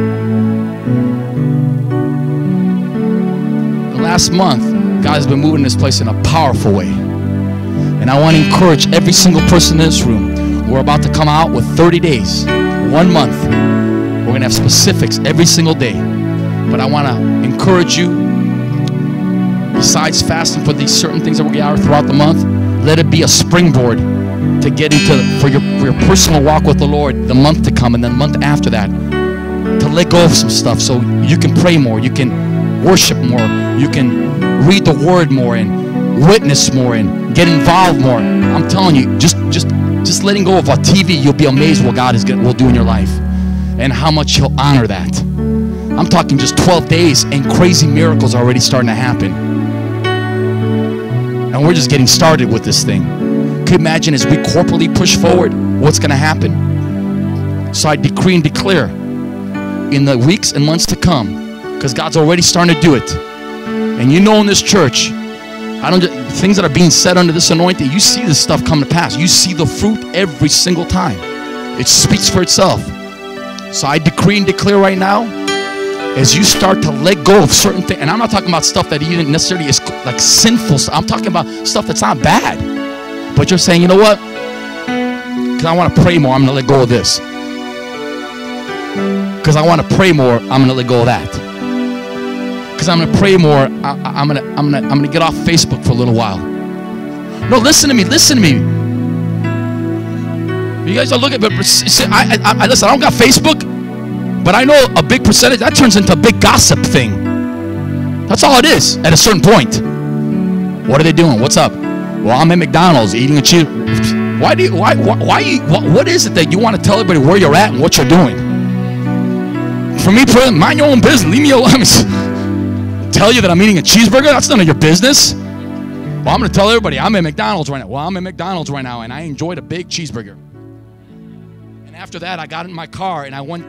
The last month, God has been moving this place in a powerful way. And I want to encourage every single person in this room. We're about to come out with 30 days, 1 month. We're going to have specifics every single day. But I want to encourage you, besides fasting for these certain things that we're going to throughout the month, let it be a springboard to get into, for your personal walk with the Lord, the month to come and then the month after that, to let go of some stuff so you can pray more, you can worship more, you can read the word more and witness more and get involved more. I'm telling you, just letting go of a TV, you'll be amazed what God will do in your life and how much He'll honor that. I'm talking just 12 days and crazy miracles are already starting to happen. And we're just getting started with this thing. Can you imagine as we corporately push forward what's going to happen? So I decree and declare in the weeks and months to come, because God's already starting to do it. And you know, in this church, things that are being said under this anointing, you see this stuff come to pass. You see the fruit every single time. It speaks for itself. So I decree and declare right now, as you start to let go of certain things, and I'm not talking about stuff that even necessarily is like sinful stuff. I'm talking about stuff that's not bad. But you're saying, you know what? Because I want to pray more, I'm going to let go of this. Because I want to pray more, I'm going to let go of that. Because I'm going to pray more, I'm going to get off Facebook for a little while. No, listen to me. You guys are looking, but listen, I don't got Facebook, but I know a big percentage, that turns into a big gossip thing. That's all it is at a certain point. What are they doing? What's up? Well, I'm at McDonald's eating a cheese. What is it that you want to tell everybody where you're at and what you're doing? For me, mind your own business. Leave me alone. Tell you that I'm eating a cheeseburger? That's none of your business. Well, I'm going to tell everybody I'm at McDonald's right now. Well, I'm at McDonald's right now, and I enjoyed a big cheeseburger. And after that, I got in my car, and I went,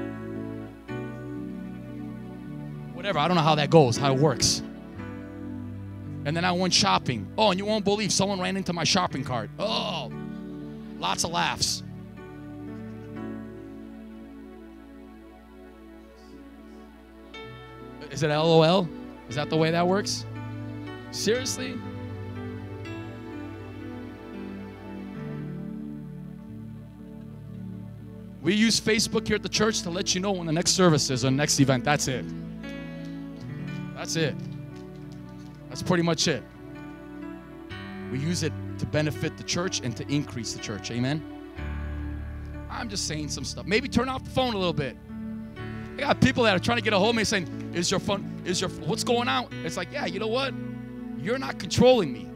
whatever. I don't know how that goes, how it works. And then I went shopping. Oh, and you won't believe someone ran into my shopping cart. Oh, lots of laughs. Is it LOL? Is that the way that works? Seriously? We use Facebook here at the church to let you know when the next service is or the next event. That's it. That's it. That's pretty much it. We use it to benefit the church and to increase the church. Amen? I'm just saying some stuff. Maybe turn off the phone a little bit. I got people that are trying to get a hold of me saying, what's going on? It's like, yeah, you know what? You're not controlling me.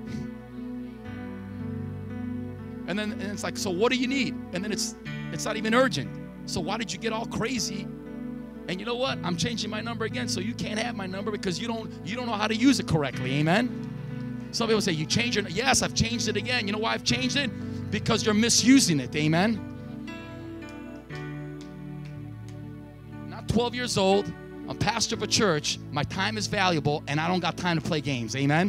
And then it's like, so what do you need? And then it's not even urgent. So why did you get all crazy? And you know what? I'm changing my number again, so you can't have my number because you don't know how to use it correctly. Amen? Some people say, you changed it. Yes, I've changed it again. You know why I've changed it? Because you're misusing it. Amen? Not 12 years old. I'm pastor of a church. My time is valuable, and I don't got time to play games. Amen?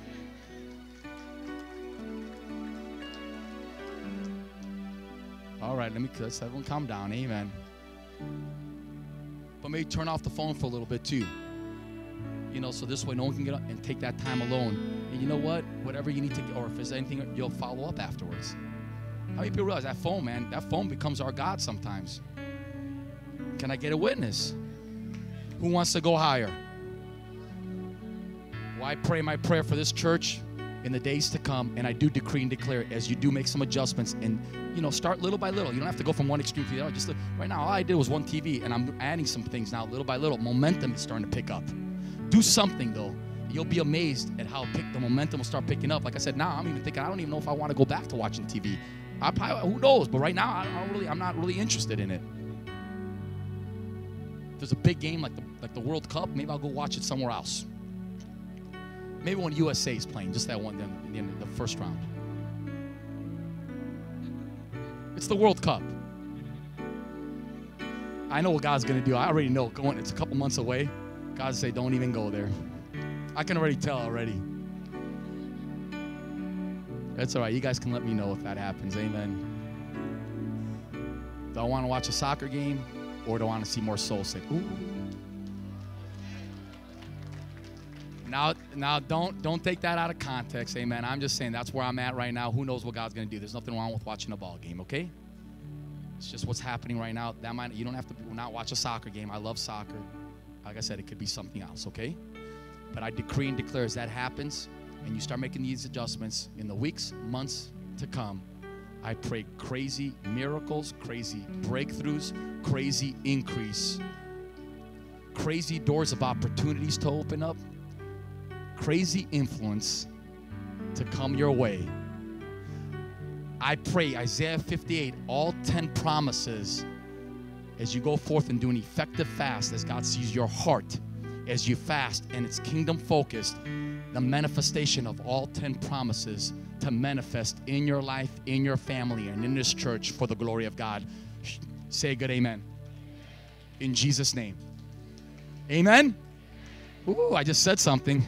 All right, let's everyone calm down. Amen. But maybe turn off the phone for a little bit too. You know, so this way no one can get up and take that time alone. And you know what? Whatever you need to, or if there's anything, you'll follow up afterwards. How many people realize that phone, man? That phone becomes our God sometimes. Can I get a witness? Who wants to go higher? Well, I pray my prayer for this church in the days to come, and I do decree and declare as you do make some adjustments and, you know, start little by little. You don't have to go from one extreme to the other. Just right now, all I did was one TV, and I'm adding some things now little by little. Momentum is starting to pick up. Do something, though. You'll be amazed at how the momentum will start picking up. Like I said, now I'm even thinking, I don't even know if I want to go back to watching TV. Who knows? But right now, I'm not really interested in it. If there's a big game like the World Cup, maybe I'll go watch it somewhere else. Maybe when USA is playing, just that one, in the first round. It's the World Cup. I know what God's going to do. I already know. It's a couple months away. God say, don't even go there. I can already tell already. That's all right. You guys can let me know if that happens. Amen. Do I want to watch a soccer game, or do I want to see more soul sick? Ooh. Now, don't take that out of context, amen. I'm just saying that's where I'm at right now. Who knows what God's going to do? There's nothing wrong with watching a ball game, okay? It's just what's happening right now. You don't have to not watch a soccer game. I love soccer. Like I said, it could be something else, okay? But I decree and declare as that happens, and you start making these adjustments in the weeks, months to come, I pray crazy miracles, crazy breakthroughs, crazy increase, crazy doors of opportunities to open up, crazy influence to come your way. I pray Isaiah 58, all 10 promises, as you go forth and do an effective fast, as God sees your heart, as you fast and it's kingdom focused, the manifestation of all 10 promises to manifest in your life, in your family, and in this church for the glory of God. Say a good amen. In Jesus' name. Amen? Ooh, I just said something.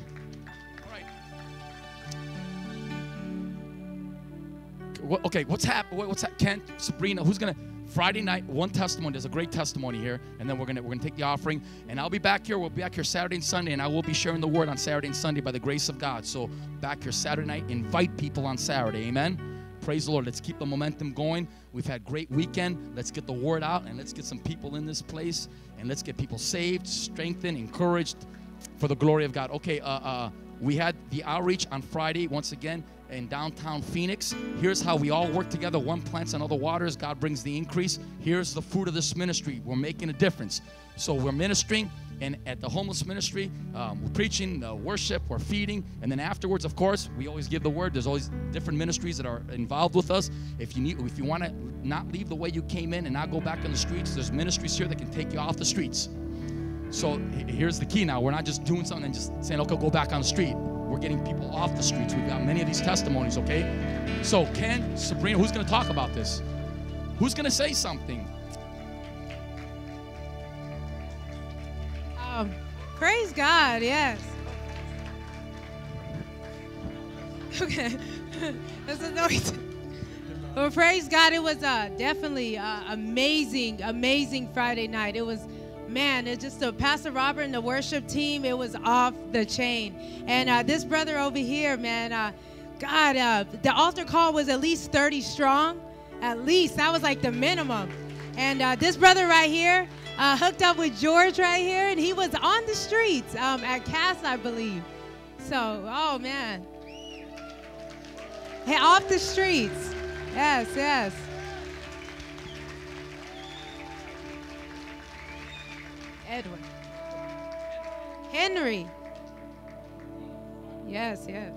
Okay, what's happening? What's that? Kent, Sabrina, who's gonna? Friday night, one testimony. There's a great testimony here, and then we're gonna take the offering. And I'll be back here. We'll be back here Saturday and Sunday, and I will be sharing the word on Saturday and Sunday by the grace of God. So back here Saturday night. Invite people on Saturday. Amen. Praise the Lord. Let's keep the momentum going. We've had a great weekend. Let's get the word out, and let's get some people in this place, and let's get people saved, strengthened, encouraged for the glory of God. Okay. We had the outreach on Friday once again in downtown Phoenix. Here's how we all work together. One plants and other waters. God brings the increase. Here's the fruit of this ministry. We're making a difference. So we're ministering, and at the homeless ministry, we're preaching, worship, we're feeding, and then afterwards, of course, we always give the word. There's always different ministries that are involved with us. If you want to not leave the way you came in and not go back on the streets, there's ministries here that can take you off the streets. So here's the key now. We're not just doing something and just saying, okay, go back on the street. We're getting people off the streets. We've got many of these testimonies, okay? So Ken, Sabrina, who's going to talk about this? Who's going to say something? Praise God, yes. Okay. That's a noise. Well, praise God. It was definitely amazing Friday night. It was, man, it's just Pastor Robert and the worship team, it was off the chain. And this brother over here, man, the altar call was at least 30 strong. At least. That was like the minimum. And this brother right here hooked up with George right here, and he was on the streets at Cass, I believe. So, oh, man. Hey, off the streets. Yes, yes. Edwin. Henry. Yes, yes.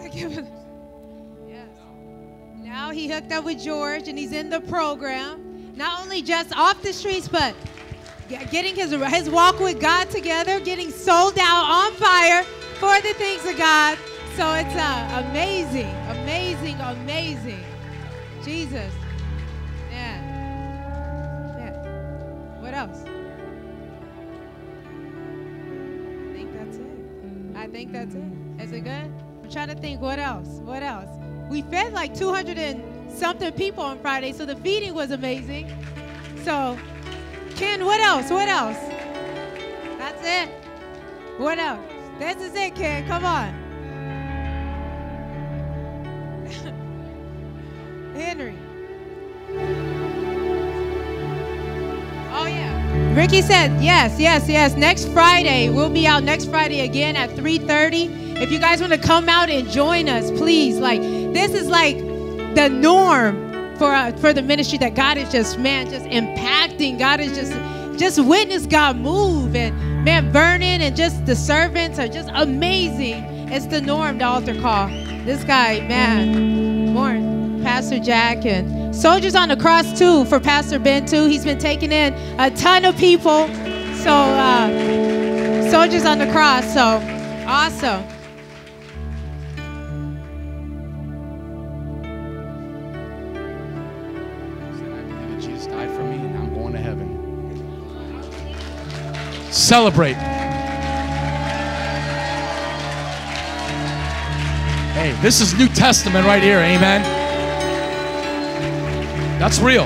give it. Yes. Now he hooked up with George, and he's in the program. Not only just off the streets, but getting his walk with God together, getting sold out on fire for the things of God. So it's amazing, amazing, amazing. Jesus. Yeah. What else? I think that's it. Is it good? I'm trying to think what else. What else? We fed like 200 and something people on Friday, so the feeding was amazing. So, Ken, what else? What else? That's it. What else? This is it, Ken. Come on. Henry. Oh, yeah. Ricky said, yes. Next Friday, we'll be out next Friday again at 3:30. If you guys want to come out and join us, please. Like, this is like the norm for the ministry that God is just impacting. God is just witness God move. And, man, Vernon and just the servants are just amazing. It's the norm, the altar call. This guy, man, more Pastor Jack and Soldiers on the Cross too for Pastor Ben too. He's been taking in a ton of people. So Soldiers on the Cross. So awesome. Jesus died for me and I'm going to heaven. Celebrate. Hey, this is New Testament right here. Amen. That's real.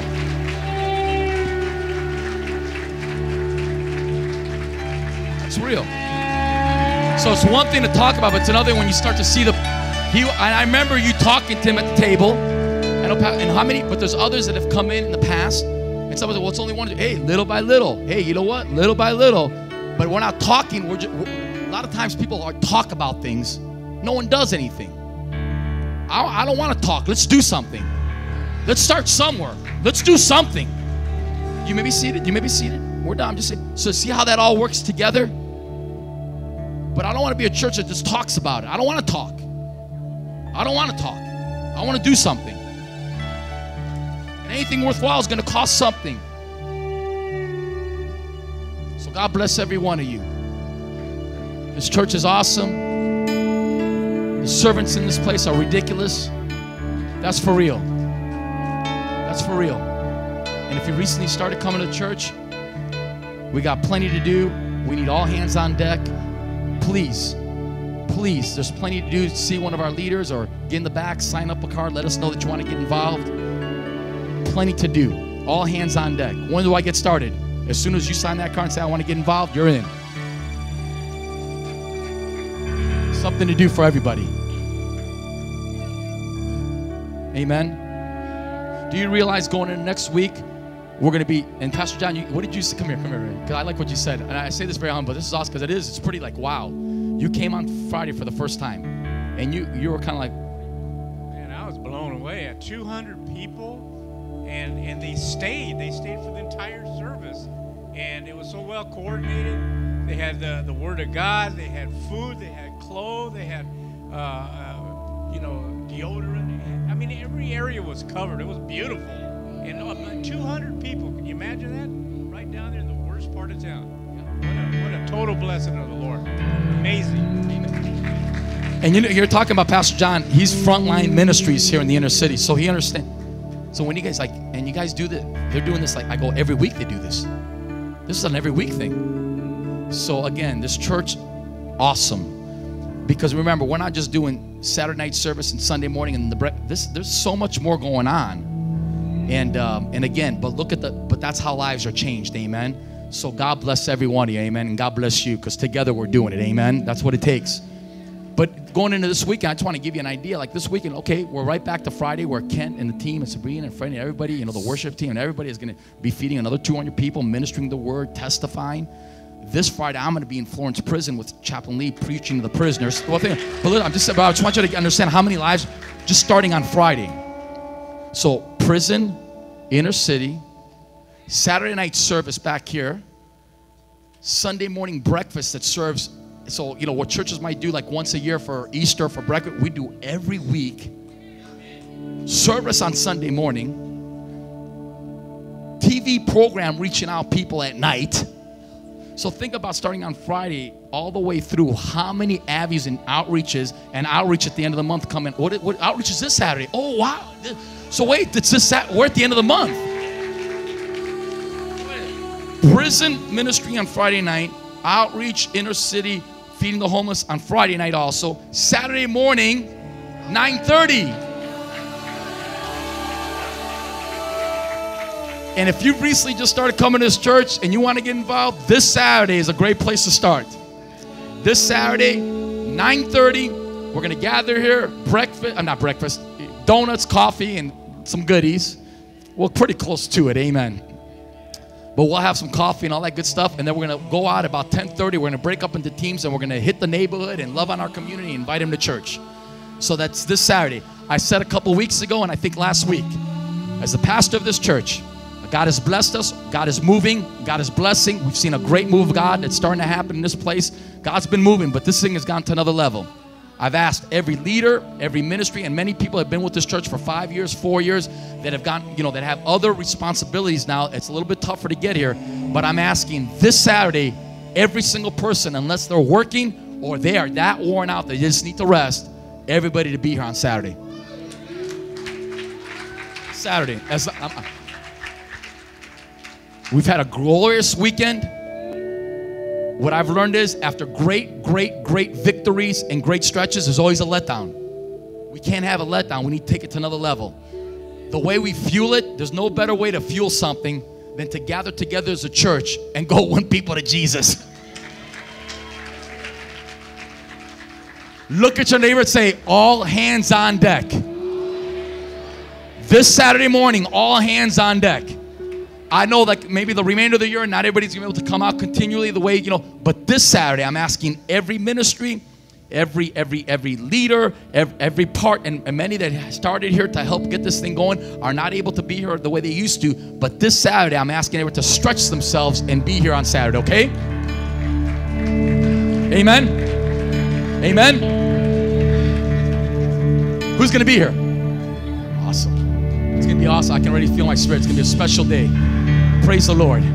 That's real. So it's one thing to talk about, but it's another when you start to see I remember you talking to him at the table. And how many, but there's others that have come in the past, and some of them, well, it's only one. Hey, little by little. Hey, you know what? Little by little. But we're not talking. A lot of times people talk about things. No one does anything. I don't want to talk. Let's do something. Let's start somewhere. Let's do something. You may be seated. We're done. I'm just saying. So see how that all works together? But I don't want to be a church that just talks about it. I don't want to talk. I want to do something. And anything worthwhile is going to cost something. So God bless every one of you. This church is awesome. The servants in this place are ridiculous. That's for real. That's for real. And if you recently started coming to church, we got plenty to do. We need all hands on deck. Please, there's plenty to do. See one of our leaders or get in the back, sign up a card, let us know that you want to get involved. Plenty to do. All hands on deck. When do I get started? As soon as you sign that card and say, I want to get involved, you're in. Something to do for everybody. Amen. Do you realize going into next week, we're going to be, and Pastor John, what did you say? Come here. Because I like what you said. And I say this very humble, but this is awesome because it's pretty like, wow. You came on Friday for the first time. And you were kind of like. Man, I was blown away at 200 people. And they stayed for the entire service. And it was so well coordinated. They had the Word of God. They had food. They had clothes. They had, deodorant. I mean, every area was covered. It was beautiful. And 200 people. Can you imagine that? Right down there in the worst part of town. What a total blessing of the Lord. Amazing. Amen. And you're talking about Pastor John. He's frontline ministries here in the inner city. So he understands. So when you guys and you guys do that, they're doing this I go every week they do this. This is an every week thing. So again, this church, awesome. Because remember, we're not just doing Saturday night service and Sunday morning and there's so much more going on. And again, but that's how lives are changed, amen. So God bless every one of you, amen. And God bless you, because together we're doing it, amen. That's what it takes. But going into this weekend, I just want to give you an idea. Like this weekend, okay, we're right back to Friday where Kent and the team and Sabrina and Freddie and everybody, the worship team and everybody is going to be feeding another 200 people, ministering the word, testifying. This Friday, I'm going to be in Florence Prison with Chaplain Lee preaching to the prisoners. I just want you to understand how many lives just starting on Friday. So prison, inner city, Saturday night service back here, Sunday morning breakfast that serves So, you know, what churches might do like once a year for Easter, for breakfast, we do every week. Service on Sunday morning. TV program reaching out people at night. So think about starting on Friday all the way through how many Avies and outreaches and outreach at the end of the month coming. What outreach is this Saturday? Oh, wow. So wait, it's this Saturday. We're at the end of the month. Prison ministry on Friday night. Outreach, inner city, feeding the homeless on Friday night also. Saturday morning, 9:30. And if you've recently just started coming to this church and you want to get involved, this Saturday is a great place to start. This Saturday, 9:30, we're going to gather here, donuts, coffee, and some goodies. Well, pretty close to it, amen. But we'll have some coffee and all that good stuff, and then we're going to go out about 10:30. We're going to break up into teams, and we're going to hit the neighborhood and love on our community and invite them to church. So that's this Saturday. I said a couple weeks ago, and I think last week, as the pastor of this church, God has blessed us. God is moving. God is blessing. We've seen a great move of God that's starting to happen in this place. God's been moving, but this thing has gone to another level. I've asked every leader, every ministry, and many people have been with this church for 5 years, 4 years, that have gotten, you know, that have other responsibilities now. It's a little bit tougher to get here, but I'm asking this Saturday, every single person, unless they're working or they are that worn out, they just need to rest, everybody to be here on Saturday. Saturday. We've had a glorious weekend. What I've learned is after great victories and great stretches, there's always a letdown. We can't have a letdown. We need to take it to another level. The way we fuel it, there's no better way to fuel something than to gather together as a church and go win people to Jesus. Look at your neighbor and say, all hands on deck. This Saturday morning, all hands on deck. I know like maybe the remainder of the year, not everybody's going to be able to come out continually the way, you know, but this Saturday, I'm asking every ministry, every leader, every part, and many that started here to help get this thing going are not able to be here the way they used to, but this Saturday, I'm asking everyone to stretch themselves and be here on Saturday, okay? Amen? Amen? Who's going to be here? Awesome. It's going to be awesome. I can already feel my spirit. It's going to be a special day. Praise the Lord.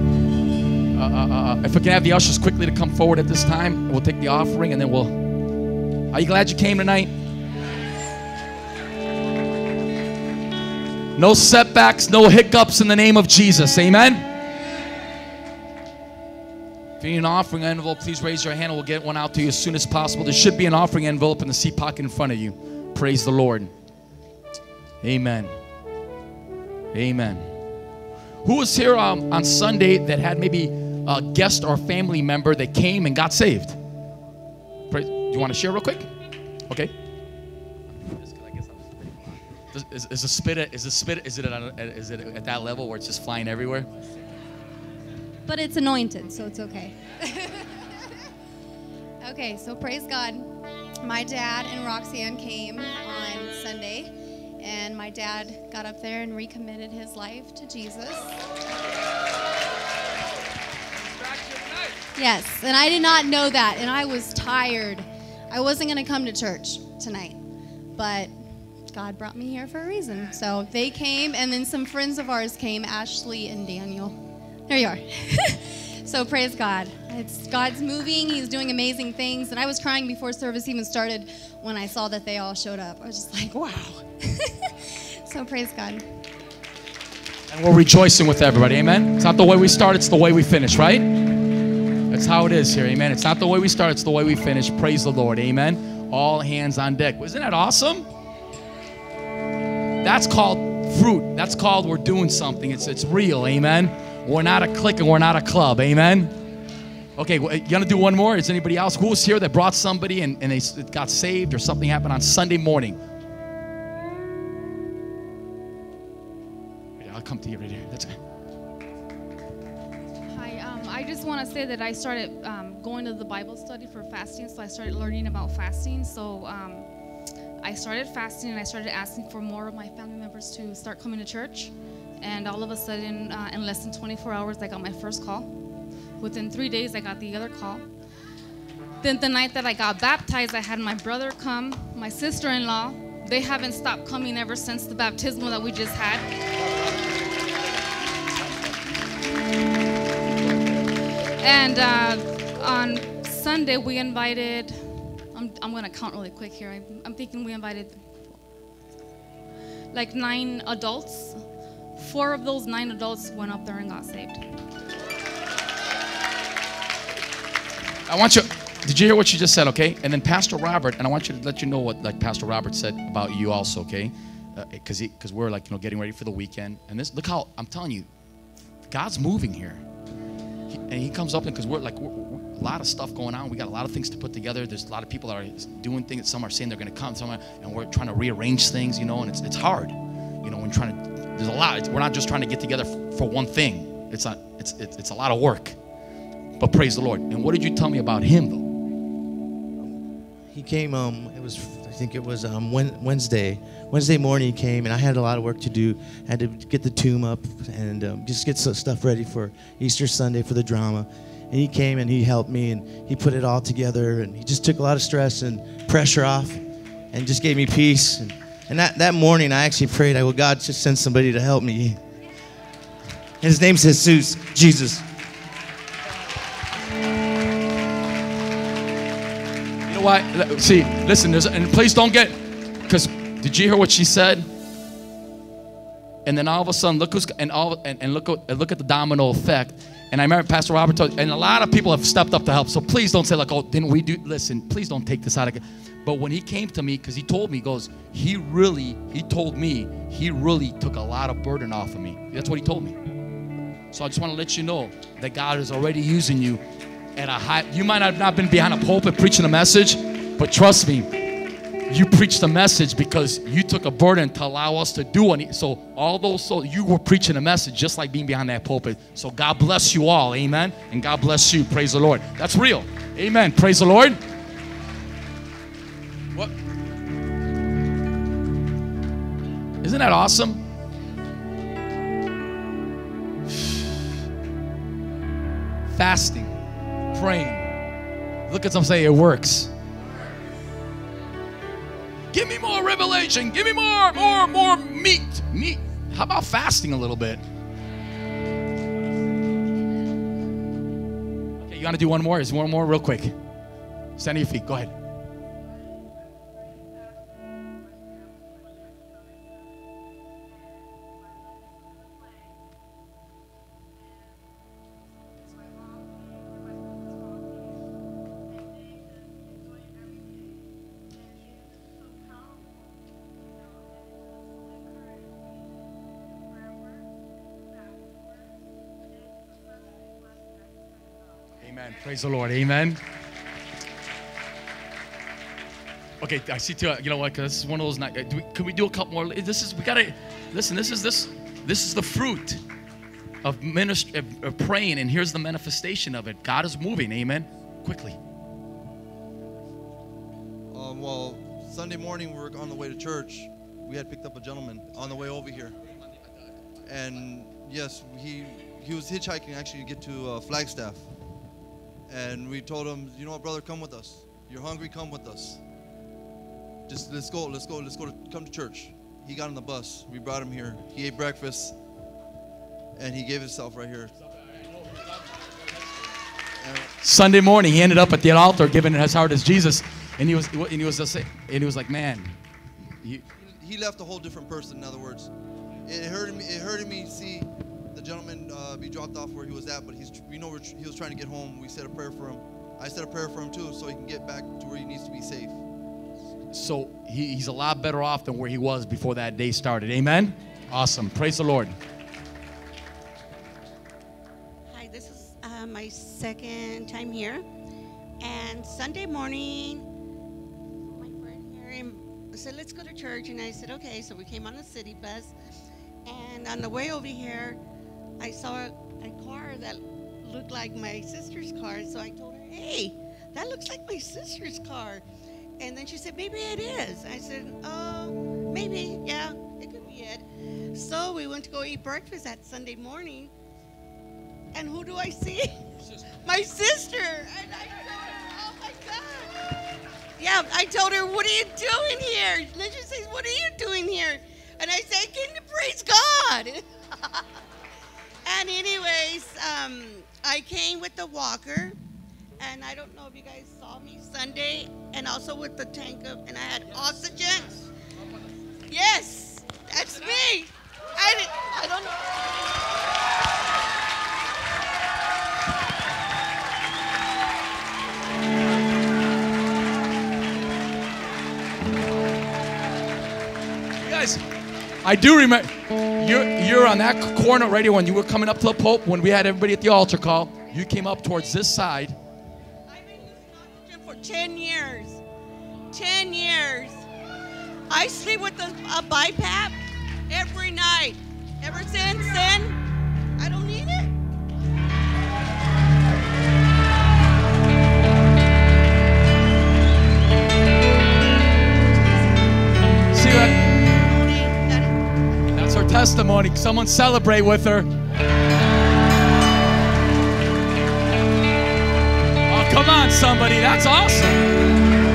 If we can have the ushers quickly to come forward at this time, we'll take the offering and then we'll... Are you glad you came tonight? No setbacks, no hiccups in the name of Jesus. Amen? If you need an offering envelope, please raise your hand and we'll get one out to you as soon as possible. There should be an offering envelope in the seat pocket in front of you. Praise the Lord. Amen. Amen. Who was here on Sunday that had maybe a guest or family member that came and got saved? Do you want to share real quick? Okay. Is it at that level where it's just flying everywhere? But it's anointed, so it's okay. Okay, so praise God. My dad and Roxanne came on Sunday. And my dad got up there and recommitted his life to Jesus. Yes, and I did not know that, and I was tired. I wasn't going to come to church tonight, but God brought me here for a reason. So they came, and then some friends of ours came, Ashley and Daniel. There you are. So praise God. It's God's moving. He's doing amazing things. And I was crying before service even started when I saw that they all showed up. I was just like, wow. So praise God. And we're rejoicing with everybody. Amen. It's not the way we start. It's the way we finish, right? That's how it is here. Amen. It's not the way we start. It's the way we finish. Praise the Lord. Amen. All hands on deck. Isn't that awesome? That's called fruit. That's called we're doing something. It's real. Amen. We're not a clique and we're not a club. Amen. Okay, you gonna do one more? Is anybody else? Who was here that brought somebody and they got saved or something happened on Sunday morning? Yeah, I'll come to you right here. That's it. Hi, I just want to say that I started going to the Bible study for fasting, so I started learning about fasting. So I started fasting and I started asking for more of my family members to start coming to church. And all of a sudden, in less than 24 hours, I got my first call. Within 3 days, I got the other call. Then the night that I got baptized, I had my brother come, my sister-in-law. They haven't stopped coming ever since the baptismal that we just had. And on Sunday, we invited, I'm going to count really quick here. I'm thinking we invited like 9 adults. 4 of those 9 adults went up there and got saved. I want you, did you hear what you just said, okay? And then Pastor Robert, and I want you to let you know what like Pastor Robert said about you also, okay? Because we're like, getting ready for the weekend. And this, look how, I'm telling you, God's moving here. And he comes up, and because we're a lot of stuff going on. We got a lot of things to put together. There's a lot of people that are doing things. Some are saying they're going to come, and we're trying to rearrange things, and it's hard. When trying to, there's a lot. We're not just trying to get together for one thing. It's a lot of work. But praise the Lord. And what did you tell me about him, though? He came, I think it was Wednesday morning he came, and I had a lot of work to do. I had to get the tomb up and just get some stuff ready for Easter Sunday for the drama. And he came and he helped me, and he put it all together, and he just took a lot of stress and pressure off and just gave me peace. And that morning I actually prayed, God, just send somebody to help me. And his name's Jesus. You know what? See, listen, and please don't get, because did you hear what she said? And then all of a sudden, look at the domino effect. And I remember Pastor Robert told, and a lot of people have stepped up to help. So please don't say like, oh, didn't we do? Listen, please don't take this out of it. But when he came to me, because he told me, he goes, he told me he really took a lot of burden off of me. That's what he told me. So I just want to let you know that God is already using you at a high. You might have not been behind a pulpit preaching a message, but trust me, you preached a message because you took a burden to allow us to do it. So you were preaching a message just like being behind that pulpit. So God bless you all, amen. And God bless you, praise the Lord. That's real, amen. Praise the Lord. What? Isn't that awesome? Fasting, praying. Look at some say it works. Give me more revelation. Give me more meat. How about fasting a little bit? Okay, you want to do one more? Is one more real quick? Stand on your feet. Go ahead. Amen. Praise the Lord. Amen. Okay, I see too. You know what? Because this is one of those nights. Can we do a couple more? We gotta listen. This is the fruit of ministry, of praying, and here's the manifestation of it. God is moving. Amen. Quickly. Well, Sunday morning we were on the way to church. We had picked up a gentleman on the way over here, and yes, he was hitchhiking actually to get to Flagstaff. And we told him, you know what, brother, come with us. You're hungry, come with us. Just let's go come to church. He got on the bus. We brought him here. He ate breakfast, and he gave himself right here. Sunday morning, he ended up at the altar, giving his heart as Jesus, and he was like, man. He left a whole different person. In other words, it hurted me to see the gentleman be dropped off where he was at, but he was trying to get home. We said a prayer for him. I said a prayer for him too, so he can get back to where he needs to be safe. So he's a lot better off than where he was before that day started. Amen. Awesome. Praise the Lord. Hi, this is my second time here, and Sunday morning, my friend Mary said, "Let's go to church," and I said, "Okay." So we came on the city bus, and on the way over here, I saw a car that looked like my sister's car. So I told her, "Hey, that looks like my sister's car." And then she said, "Maybe it is." I said, "Maybe, yeah, it could be it." So we went to go eat breakfast that Sunday morning. And who do I see? My sister. And I told her, "Oh my Yeah, I told her, what are you doing here? And then she says, what are you doing here? And I say, I came to praise God. And anyways, I came with the walker. And I don't know if you guys saw me Sunday. And also with the tank of, and I had oxygen. Yes, that's me. I don't know. Guys, I do remember you're on that corner right here when you were coming up to the Pope when we had everybody at the altar call. You came up towards this side. I've been using oxygen for 10 years. 10 years. I sleep with a BiPAP every night. Ever since then, I don't need it. See that? That's her testimony. Someone celebrate with her. Oh, come on, somebody. That's awesome.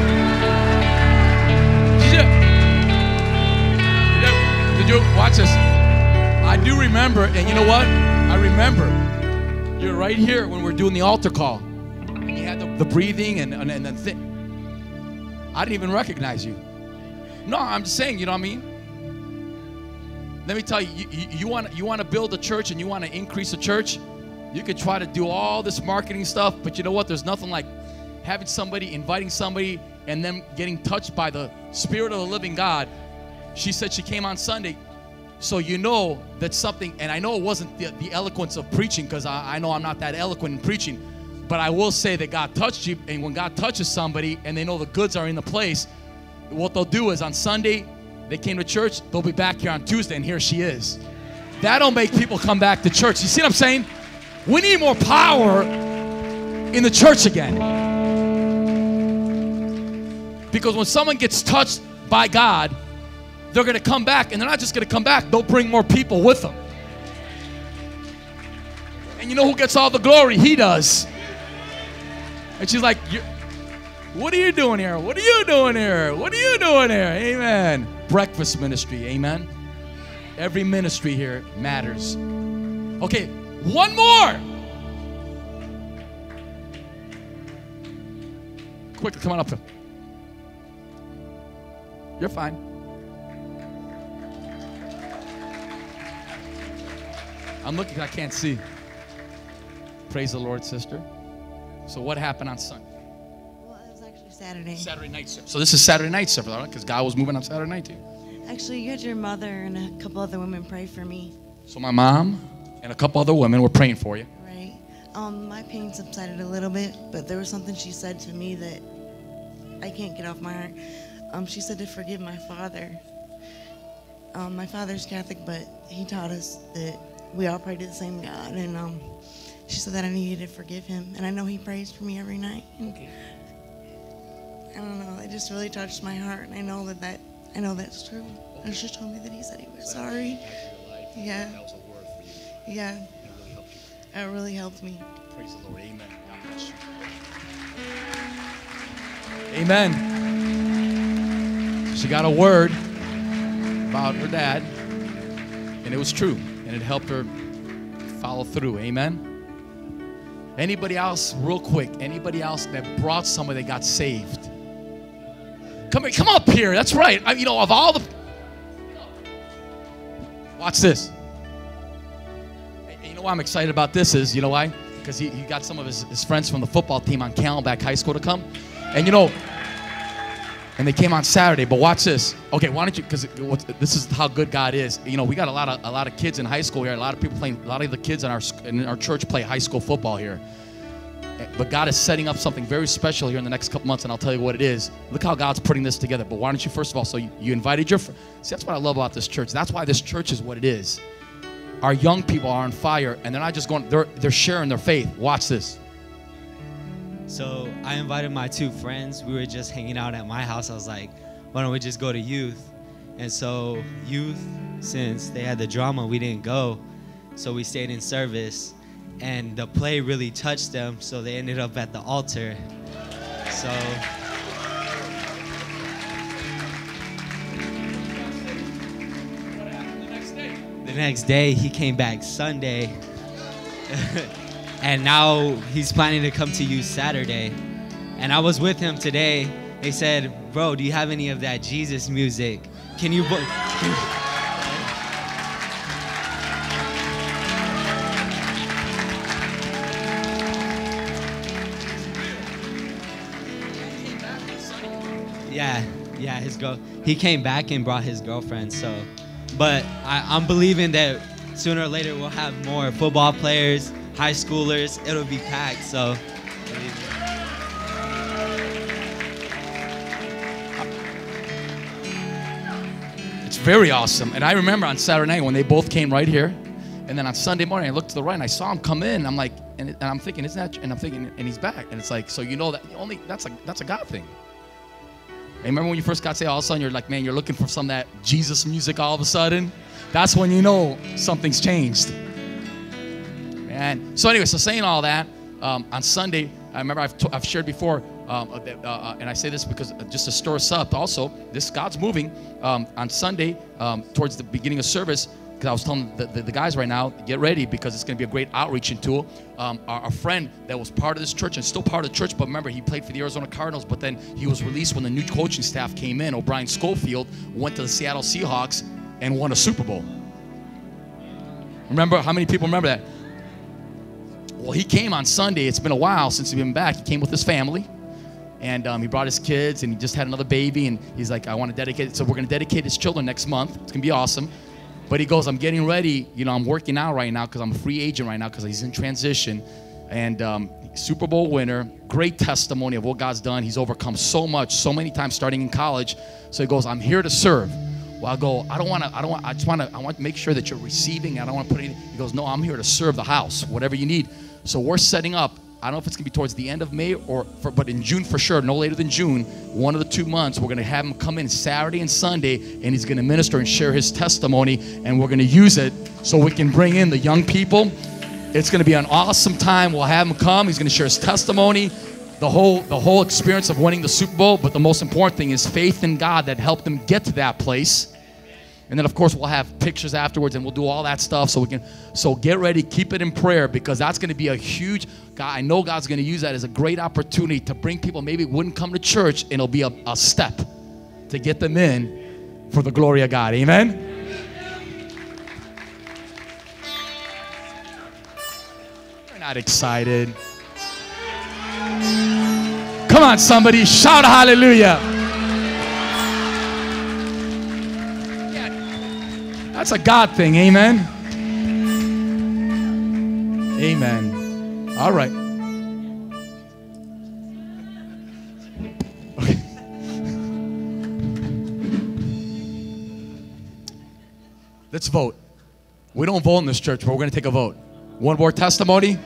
Did you watch this? I do remember, and you know what? I remember you're right here when we're doing the altar call. And you had the breathing and the thing. I didn't even recognize you. No, I'm just saying, you know what I mean? Let me tell you, you want to build a church and you want to increase a church, you could try to do all this marketing stuff, but you know what? There's nothing like having somebody, inviting somebody, and them getting touched by the Spirit of the living God. She said she came on Sunday, so you know that something, and I know it wasn't the eloquence of preaching, because I know I'm not that eloquent in preaching, but I will say that God touched you, and when God touches somebody and they know the goods are in the place, what they'll do is on Sunday, they came to church, they'll be back here on Tuesday, and here she is. That'll make people come back to church. You see what I'm saying? We need more power in the church again. Because when someone gets touched by God, they're going to come back, and they're not just going to come back, they'll bring more people with them. And you know who gets all the glory? He does. And she's like, what are you doing here? What are you doing here? What are you doing here? Amen. Breakfast ministry, amen. Every ministry here matters. Okay, one more. Quick, come on up. You're fine. I'm looking, I can't see. Praise the Lord, sister. So what happened on Sunday? Well, it was actually Saturday. Saturday night service. So this is Saturday night service, all right? Because God was moving on Saturday night too. Actually, you had your mother and a couple other women pray for me. So my mom and a couple other women were praying for you. Right. My pain subsided a little bit, but there was something she said to me that I can't get off my heart. She said to forgive my father. My father's Catholic, but he taught us that we all pray to the same God, and she said that I needed to forgive him, and I know he prays for me every night. And I don't know, it just really touched my heart, and I know that's true. And she told me that he said he was sorry. Yeah. That was a word for you. Yeah. It really helped you. It really helped me. Praise the Lord. Amen. God bless you. Amen. She got a word about her dad, and it was true, and it helped her follow through. Amen. Anybody else, real quick, anybody else that brought somebody that got saved? Come here, come up here. That's right. You know, of all the... Watch this. And you know why I'm excited about this is, you know why? Because he got some of his friends from the football team on Camelback High School to come. And you know, and they came on Saturday, but watch this. Okay, why don't you, because this is how good God is. You know, we got a lot of kids in high school here. A lot of people playing, a lot of the kids in our church play high school football here. But God is setting up something very special here in the next couple months, and I'll tell you what it is. Look how God's putting this together. But why don't you, first of all, so you invited your friends. See, that's what I love about this church. That's why this church is what it is. Our young people are on fire, and they're not just going, they're sharing their faith. Watch this. So I invited my two friends. We were just hanging out at my house. I was like, why don't we just go to youth? And so youth, since they had the drama, we didn't go. So we stayed in service. And the play really touched them, so they ended up at the altar. So the next day. He came back Sunday. And now he's planning to come to you Saturday. And I was with him today. They said, bro, do you have any of that Jesus music? Can you... Yeah, his girl. He came back and brought his girlfriend. So, but I'm believing that sooner or later we'll have more football players, high schoolers. It'll be packed. So, it's very awesome. And I remember on Saturday night when they both came right here, and then on Sunday morning I looked to the right and I saw him come in. I'm like, and I'm thinking, isn't that? And I'm thinking, and he's back. And it's like, so you know that only that's a God thing. And remember when you first got saved, all of a sudden you're like, man, you're looking for some of that Jesus music all of a sudden? That's when you know something's changed. And so anyway, so saying all that, on Sunday, I remember I've shared before, and I say this because just to stir us up also, this God's moving. On Sunday, towards the beginning of service, because I was telling the guys right now, get ready because it's going to be a great outreaching tool. Our friend that was part of this church and still part of the church, but remember, he played for the Arizona Cardinals, but then he was released when the new coaching staff came in. O'Brien Schofield went to the Seattle Seahawks and won a Super Bowl. Remember, how many people remember that? Well, he came on Sunday. It's been a while since he's been back. He came with his family. And he brought his kids, and he just had another baby, and he's like, I want to dedicate it. So we're going to dedicate his children next month. It's going to be awesome. But he goes, I'm getting ready. You know, I'm working out right now because I'm a free agent right now because he's in transition. And Super Bowl winner, great testimony of what God's done. He's overcome so much, so many times starting in college. So he goes, I'm here to serve. Well, I go, I want to make sure that you're receiving. I don't want to put anything. He goes, no, I'm here to serve the house, whatever you need. So we're setting up. I don't know if it's going to be towards the end of May but in June for sure, no later than June, one of the 2 months, we're going to have him come in Saturday and Sunday, and he's going to minister and share his testimony, and we're going to use it so we can bring in the young people. It's going to be an awesome time. We'll have him come. He's going to share his testimony, the whole experience of winning the Super Bowl, but the most important thing is faith in God that helped him get to that place. And then, of course, we'll have pictures afterwards, and we'll do all that stuff so get ready, keep it in prayer, because that's going to be a huge, God, I know God's going to use that as a great opportunity to bring people maybe wouldn't come to church, and it'll be a step to get them in for the glory of God. Amen? You're not excited. Come on, somebody, shout hallelujah. That's a God thing, amen? Amen. All right. Okay. Let's vote. We don't vote in this church, but we're going to take a vote. One more testimony?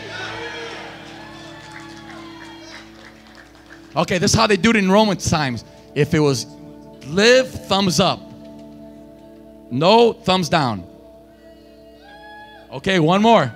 Okay, this is how they do it in Roman times. If it was live, thumbs up. No, thumbs down. Okay, one more.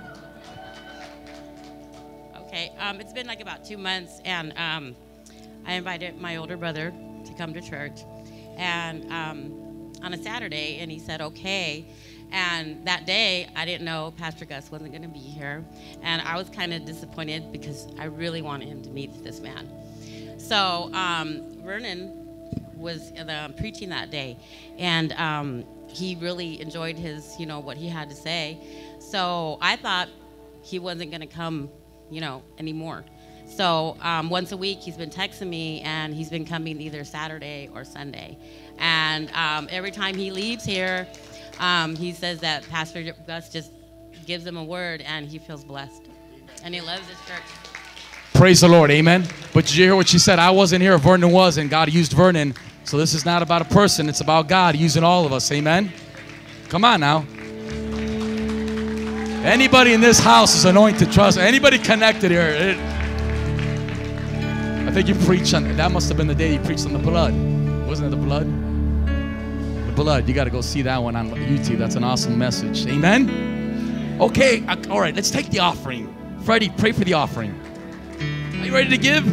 Okay, it's been like about 2 months, and I invited my older brother to come to church, and on a Saturday, and he said, okay. And that day, I didn't know Pastor Gus wasn't going to be here, and I was kind of disappointed because I really wanted him to meet this man. So Vernon was preaching that day, and he really enjoyed his, what he had to say. So I thought he wasn't going to come, anymore. So once a week, he's been texting me, and he's been coming either Saturday or Sunday. And every time he leaves here, he says that Pastor Gus just gives him a word, and he feels blessed. And he loves this church. Praise the Lord, amen. But did you hear what she said? I wasn't here, Vernon was, and God used Vernon. So this is not about a person, it's about God using all of us, amen? Come on now. Anybody in this house is anointed, trust me. Anybody connected here? I think you preached on, that must have been the day you preached on the blood. Wasn't it the blood? The blood, you got to go see that one on YouTube. That's an awesome message, amen? Okay, all right, let's take the offering. Freddie, pray for the offering. Are you ready to give?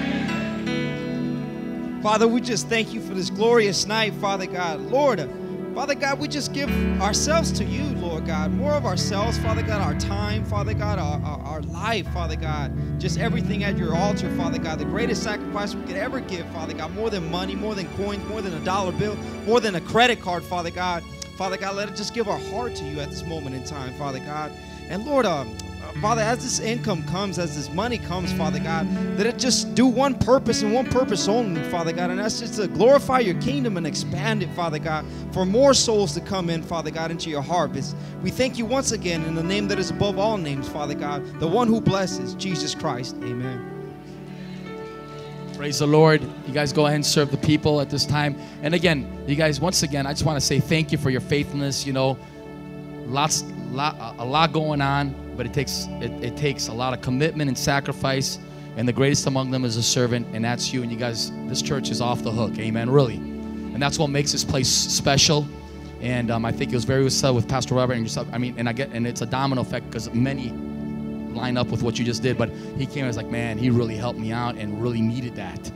Father, we just thank you for this glorious night, Father God. Lord, Father God, we just give ourselves to you, Lord God. More of ourselves, Father God, our time, Father God, our life, Father God. Just everything at your altar, Father God. The greatest sacrifice we could ever give, Father God. More than money, more than coins, more than a dollar bill, more than a credit card, Father God. Father God, let us just give our heart to you at this moment in time, Father God. And Lord, Father, as this income comes, as this money comes, Father God, let it just do one purpose and one purpose only, Father God, and that's just to glorify your kingdom and expand it, Father God, for more souls to come in, Father God, into your harvest. We thank you once again in the name that is above all names, Father God, the one who blesses, Jesus Christ. Amen. Praise the Lord. You guys go ahead and serve the people at this time. And again, you guys, once again, I just want to say thank you for your faithfulness. You know, a lot going on, but it takes a lot of commitment and sacrifice, and the greatest among them is a servant, and that's you. And you guys, this church is off the hook. Amen. Really. And that's what makes this place special. And I think it was very well said with Pastor Robert and yourself. I mean, and it's a domino effect because many line up with what you just did, but he came and was like, man, he really helped me out and really needed that.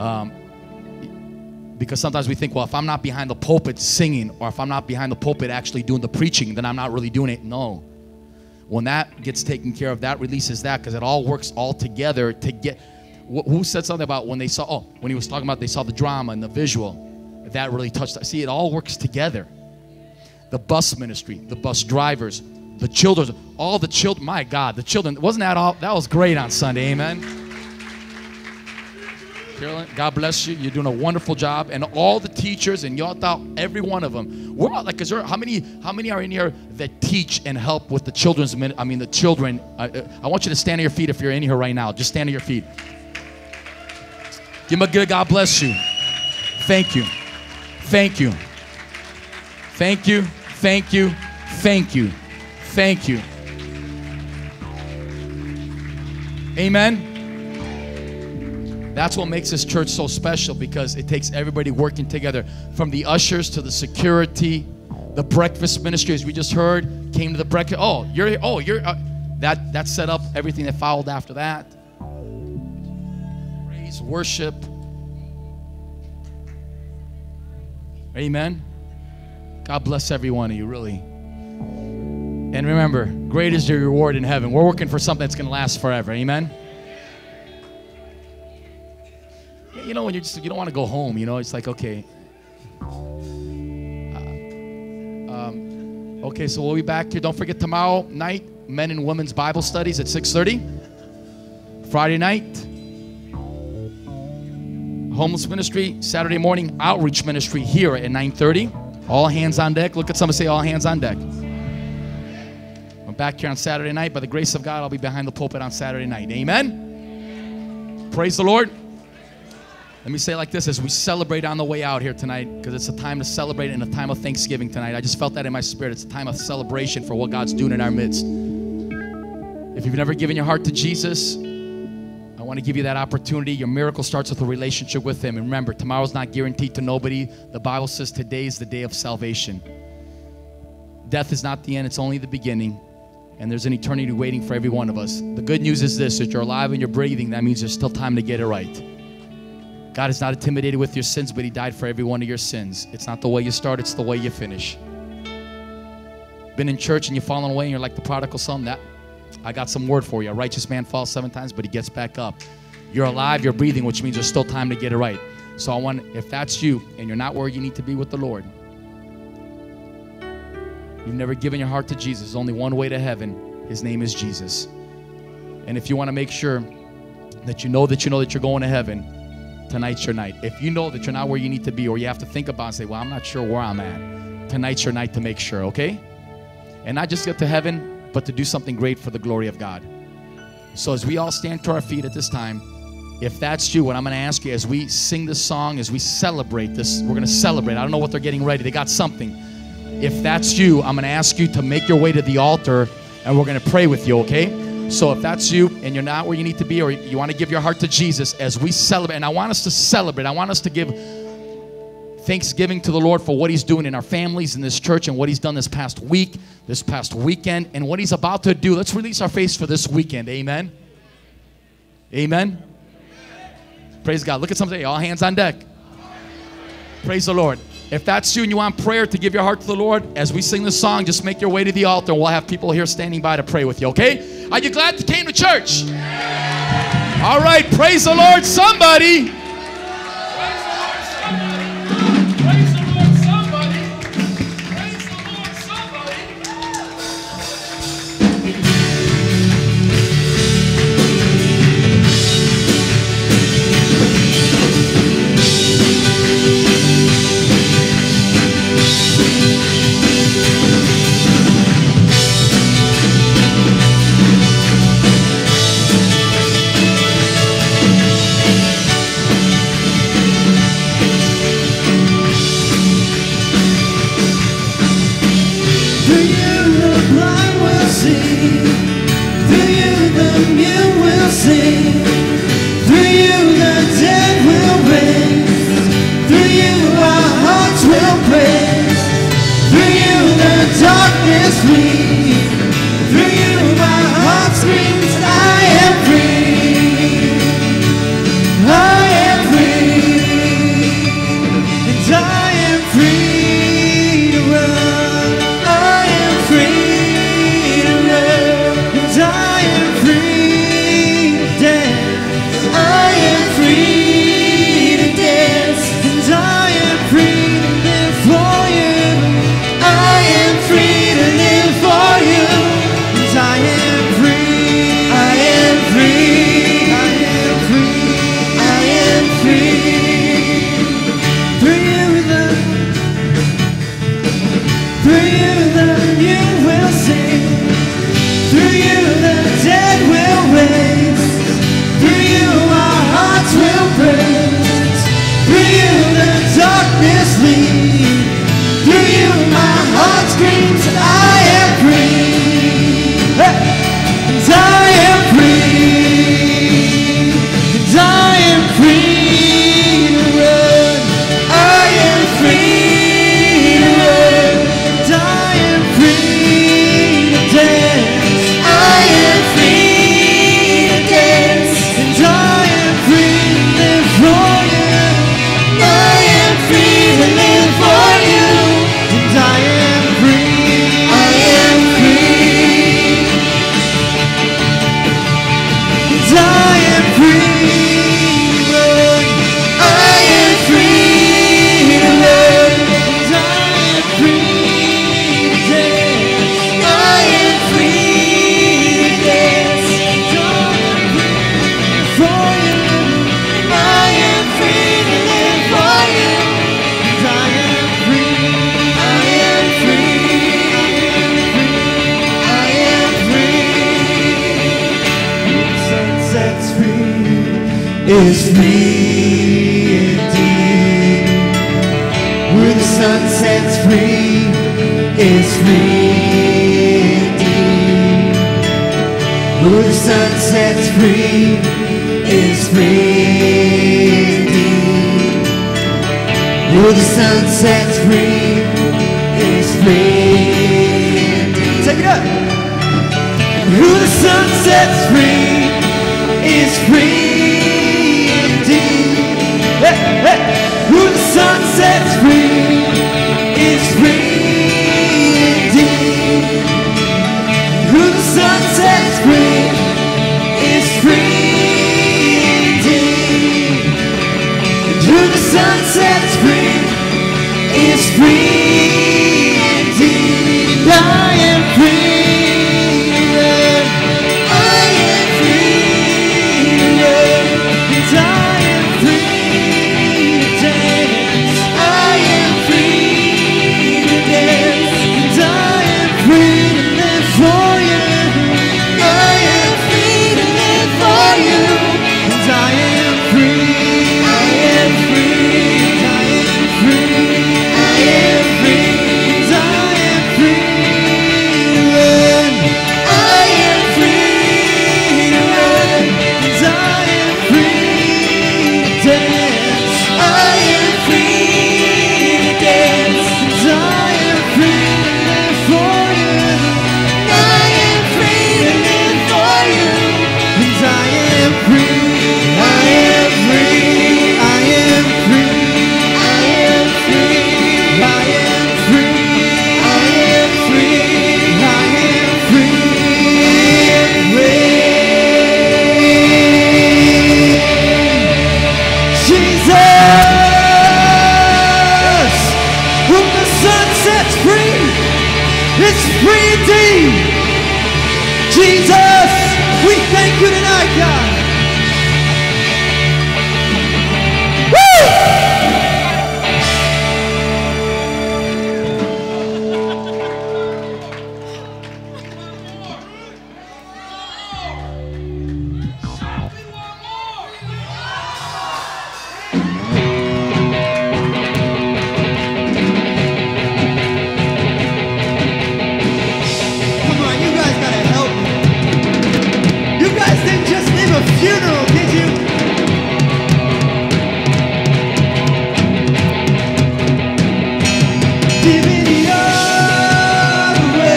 Because sometimes we think, well, if I'm not behind the pulpit singing, or if I'm not behind the pulpit actually doing the preaching, then I'm not really doing it. No. When that gets taken care of, that releases that, because it all works all together to get. Who said something about when they saw, when he was talking about they saw the drama and the visual, that really touched. See, it all works together. The bus ministry, the bus drivers, the children, all the children, my God, the children, wasn't that all? That was great on Sunday, amen? Carolyn, God bless you. You're doing a wonderful job. And all the teachers, and y'all thought every one of them. We're all, like, is there, how many are in here that teach and help with the children's, the children? I want you to stand on your feet if you're in here right now. Just stand on your feet. Give them a good God bless you. Thank you. Thank you. Thank you. Thank you. Thank you. Thank you. Amen. That's what makes this church so special, because it takes everybody working together, from the ushers to the security, the breakfast ministry, as we just heard, came to the breakfast. That set up everything that followed after that. Praise, worship. Amen. God bless every one of you, really. And remember, great is your reward in heaven. We're working for something that's going to last forever. Amen. You know, when you don't want to go home, you know, it's like, okay. Okay, so we'll be back here. Don't forget tomorrow night, men and women's Bible studies at 6:30. Friday night, homeless ministry. Saturday morning, outreach ministry here at 9:30. All hands on deck. Look at someone, say all hands on deck. I'm back here on Saturday night. By the grace of God, I'll be behind the pulpit on Saturday night. Amen. Praise the Lord. Let me say it like this as we celebrate on the way out here tonight, because it's a time to celebrate and a time of thanksgiving tonight. I just felt that in my spirit. It's a time of celebration for what God's doing in our midst. If you've never given your heart to Jesus, I want to give you that opportunity. Your miracle starts with a relationship with Him. And remember, tomorrow's not guaranteed to nobody. The Bible says today is the day of salvation. Death is not the end. It's only the beginning. And there's an eternity waiting for every one of us. The good news is this: that you're alive and you're breathing. That means there's still time to get it right. God is not intimidated with your sins, but He died for every one of your sins. It's not the way you start, it's the way you finish. Been in church and you've fallen away and you're like the prodigal son, I got some word for you. A righteous man falls 7 times, but he gets back up. You're alive, you're breathing, which means there's still time to get it right. So I want, if that's you and you're not where you need to be with the Lord, you've never given your heart to Jesus, there's only one way to heaven. His name is Jesus. And if you want to make sure that you know that you're going to heaven, tonight's your night. If you know that you're not where you need to be, or you have to think about and say, well, I'm not sure where I'm at, tonight's your night to make sure, okay? And not just get to heaven, but to do something great for the glory of God. So as we all stand to our feet at this time, if that's you, what I'm going to ask you as we sing this song, as we celebrate this, we're going to celebrate. I don't know what they're getting ready. They got something. If that's you, I'm going to ask you to make your way to the altar, and we're going to pray with you, okay? So if that's you and you're not where you need to be, or you want to give your heart to Jesus, as we celebrate, and I want us to celebrate, I want us to give thanksgiving to the Lord for what He's doing in our families, in this church, and what He's done this past week, this past weekend, and what He's about to do. Let's release our faith for this weekend. Amen. Amen. Praise God. Look at somebody. All hands on deck. Praise the Lord. If that's you and you want prayer to give your heart to the Lord, as we sing this song, just make your way to the altar and we'll have people here standing by to pray with you, okay? Are you glad you came to church? All right, praise the Lord, somebody. Is free indeed. Who the sun sets free is free indeed. Who the sun sets free is free indeed. Who the sun sets free is free indeed. Take it up. Who the sun sets free is free. Hey, hey. Who the sun sets free is free indeed. Who the sun sets free is free indeed. Who the sun sets free is free indeed. I am free. I am free. And I am free. I am free. receive. Jesus, we thank you tonight, God. Come on, you guys gotta help me. You guys didn't just leave a funeral, did you? Giving it all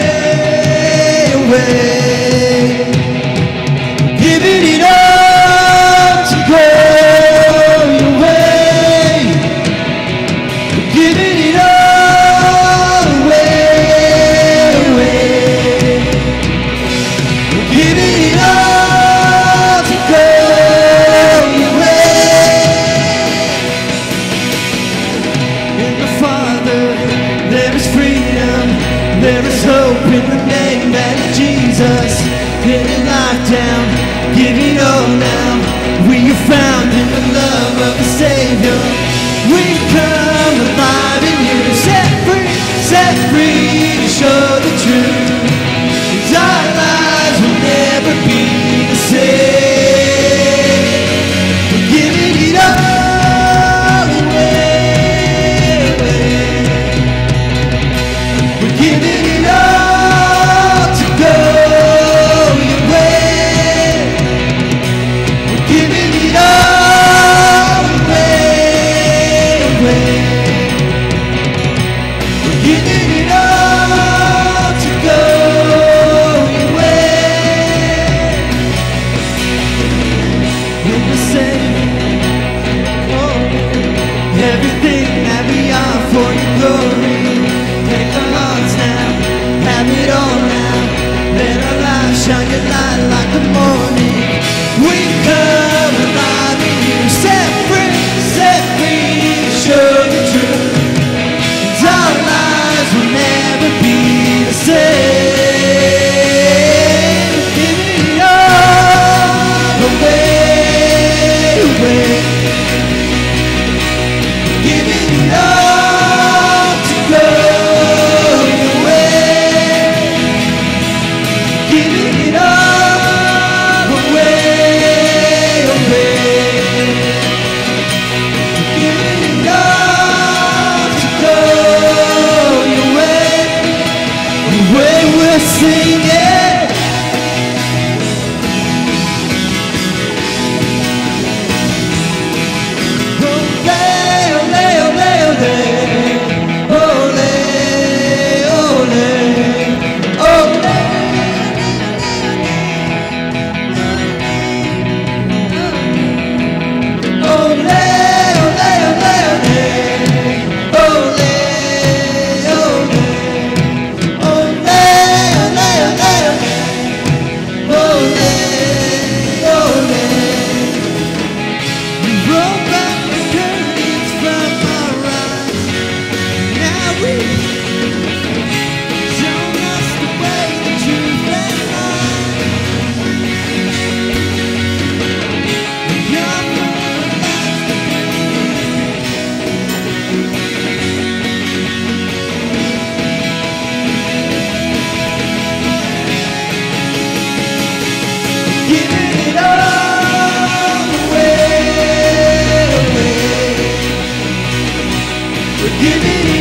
away. Giving it all to go your way. Giving it all away. Giving it all to go your way. In the Father, there is freedom, there is hope in the name that is Jesus. Getting life down, giving all now. We are found in the love of the Savior. We come alive in you, set free to show the truth. 'Cause our lives will never be the same. We're giving it all away. We're giving it all to go your way. We're giving it all away. We're giving it all to go your way. When the Savior, oh, everything that we are for your glory. Take our hearts now, have it all now. Let our lives shine your light like the morning. We come alive in you, set free to show the truth. 'Cause our lives will never be the same. Giving it all away. Giving it all to go your way. Giving it all away. Giving it all to go your way. The way we're singing. Give me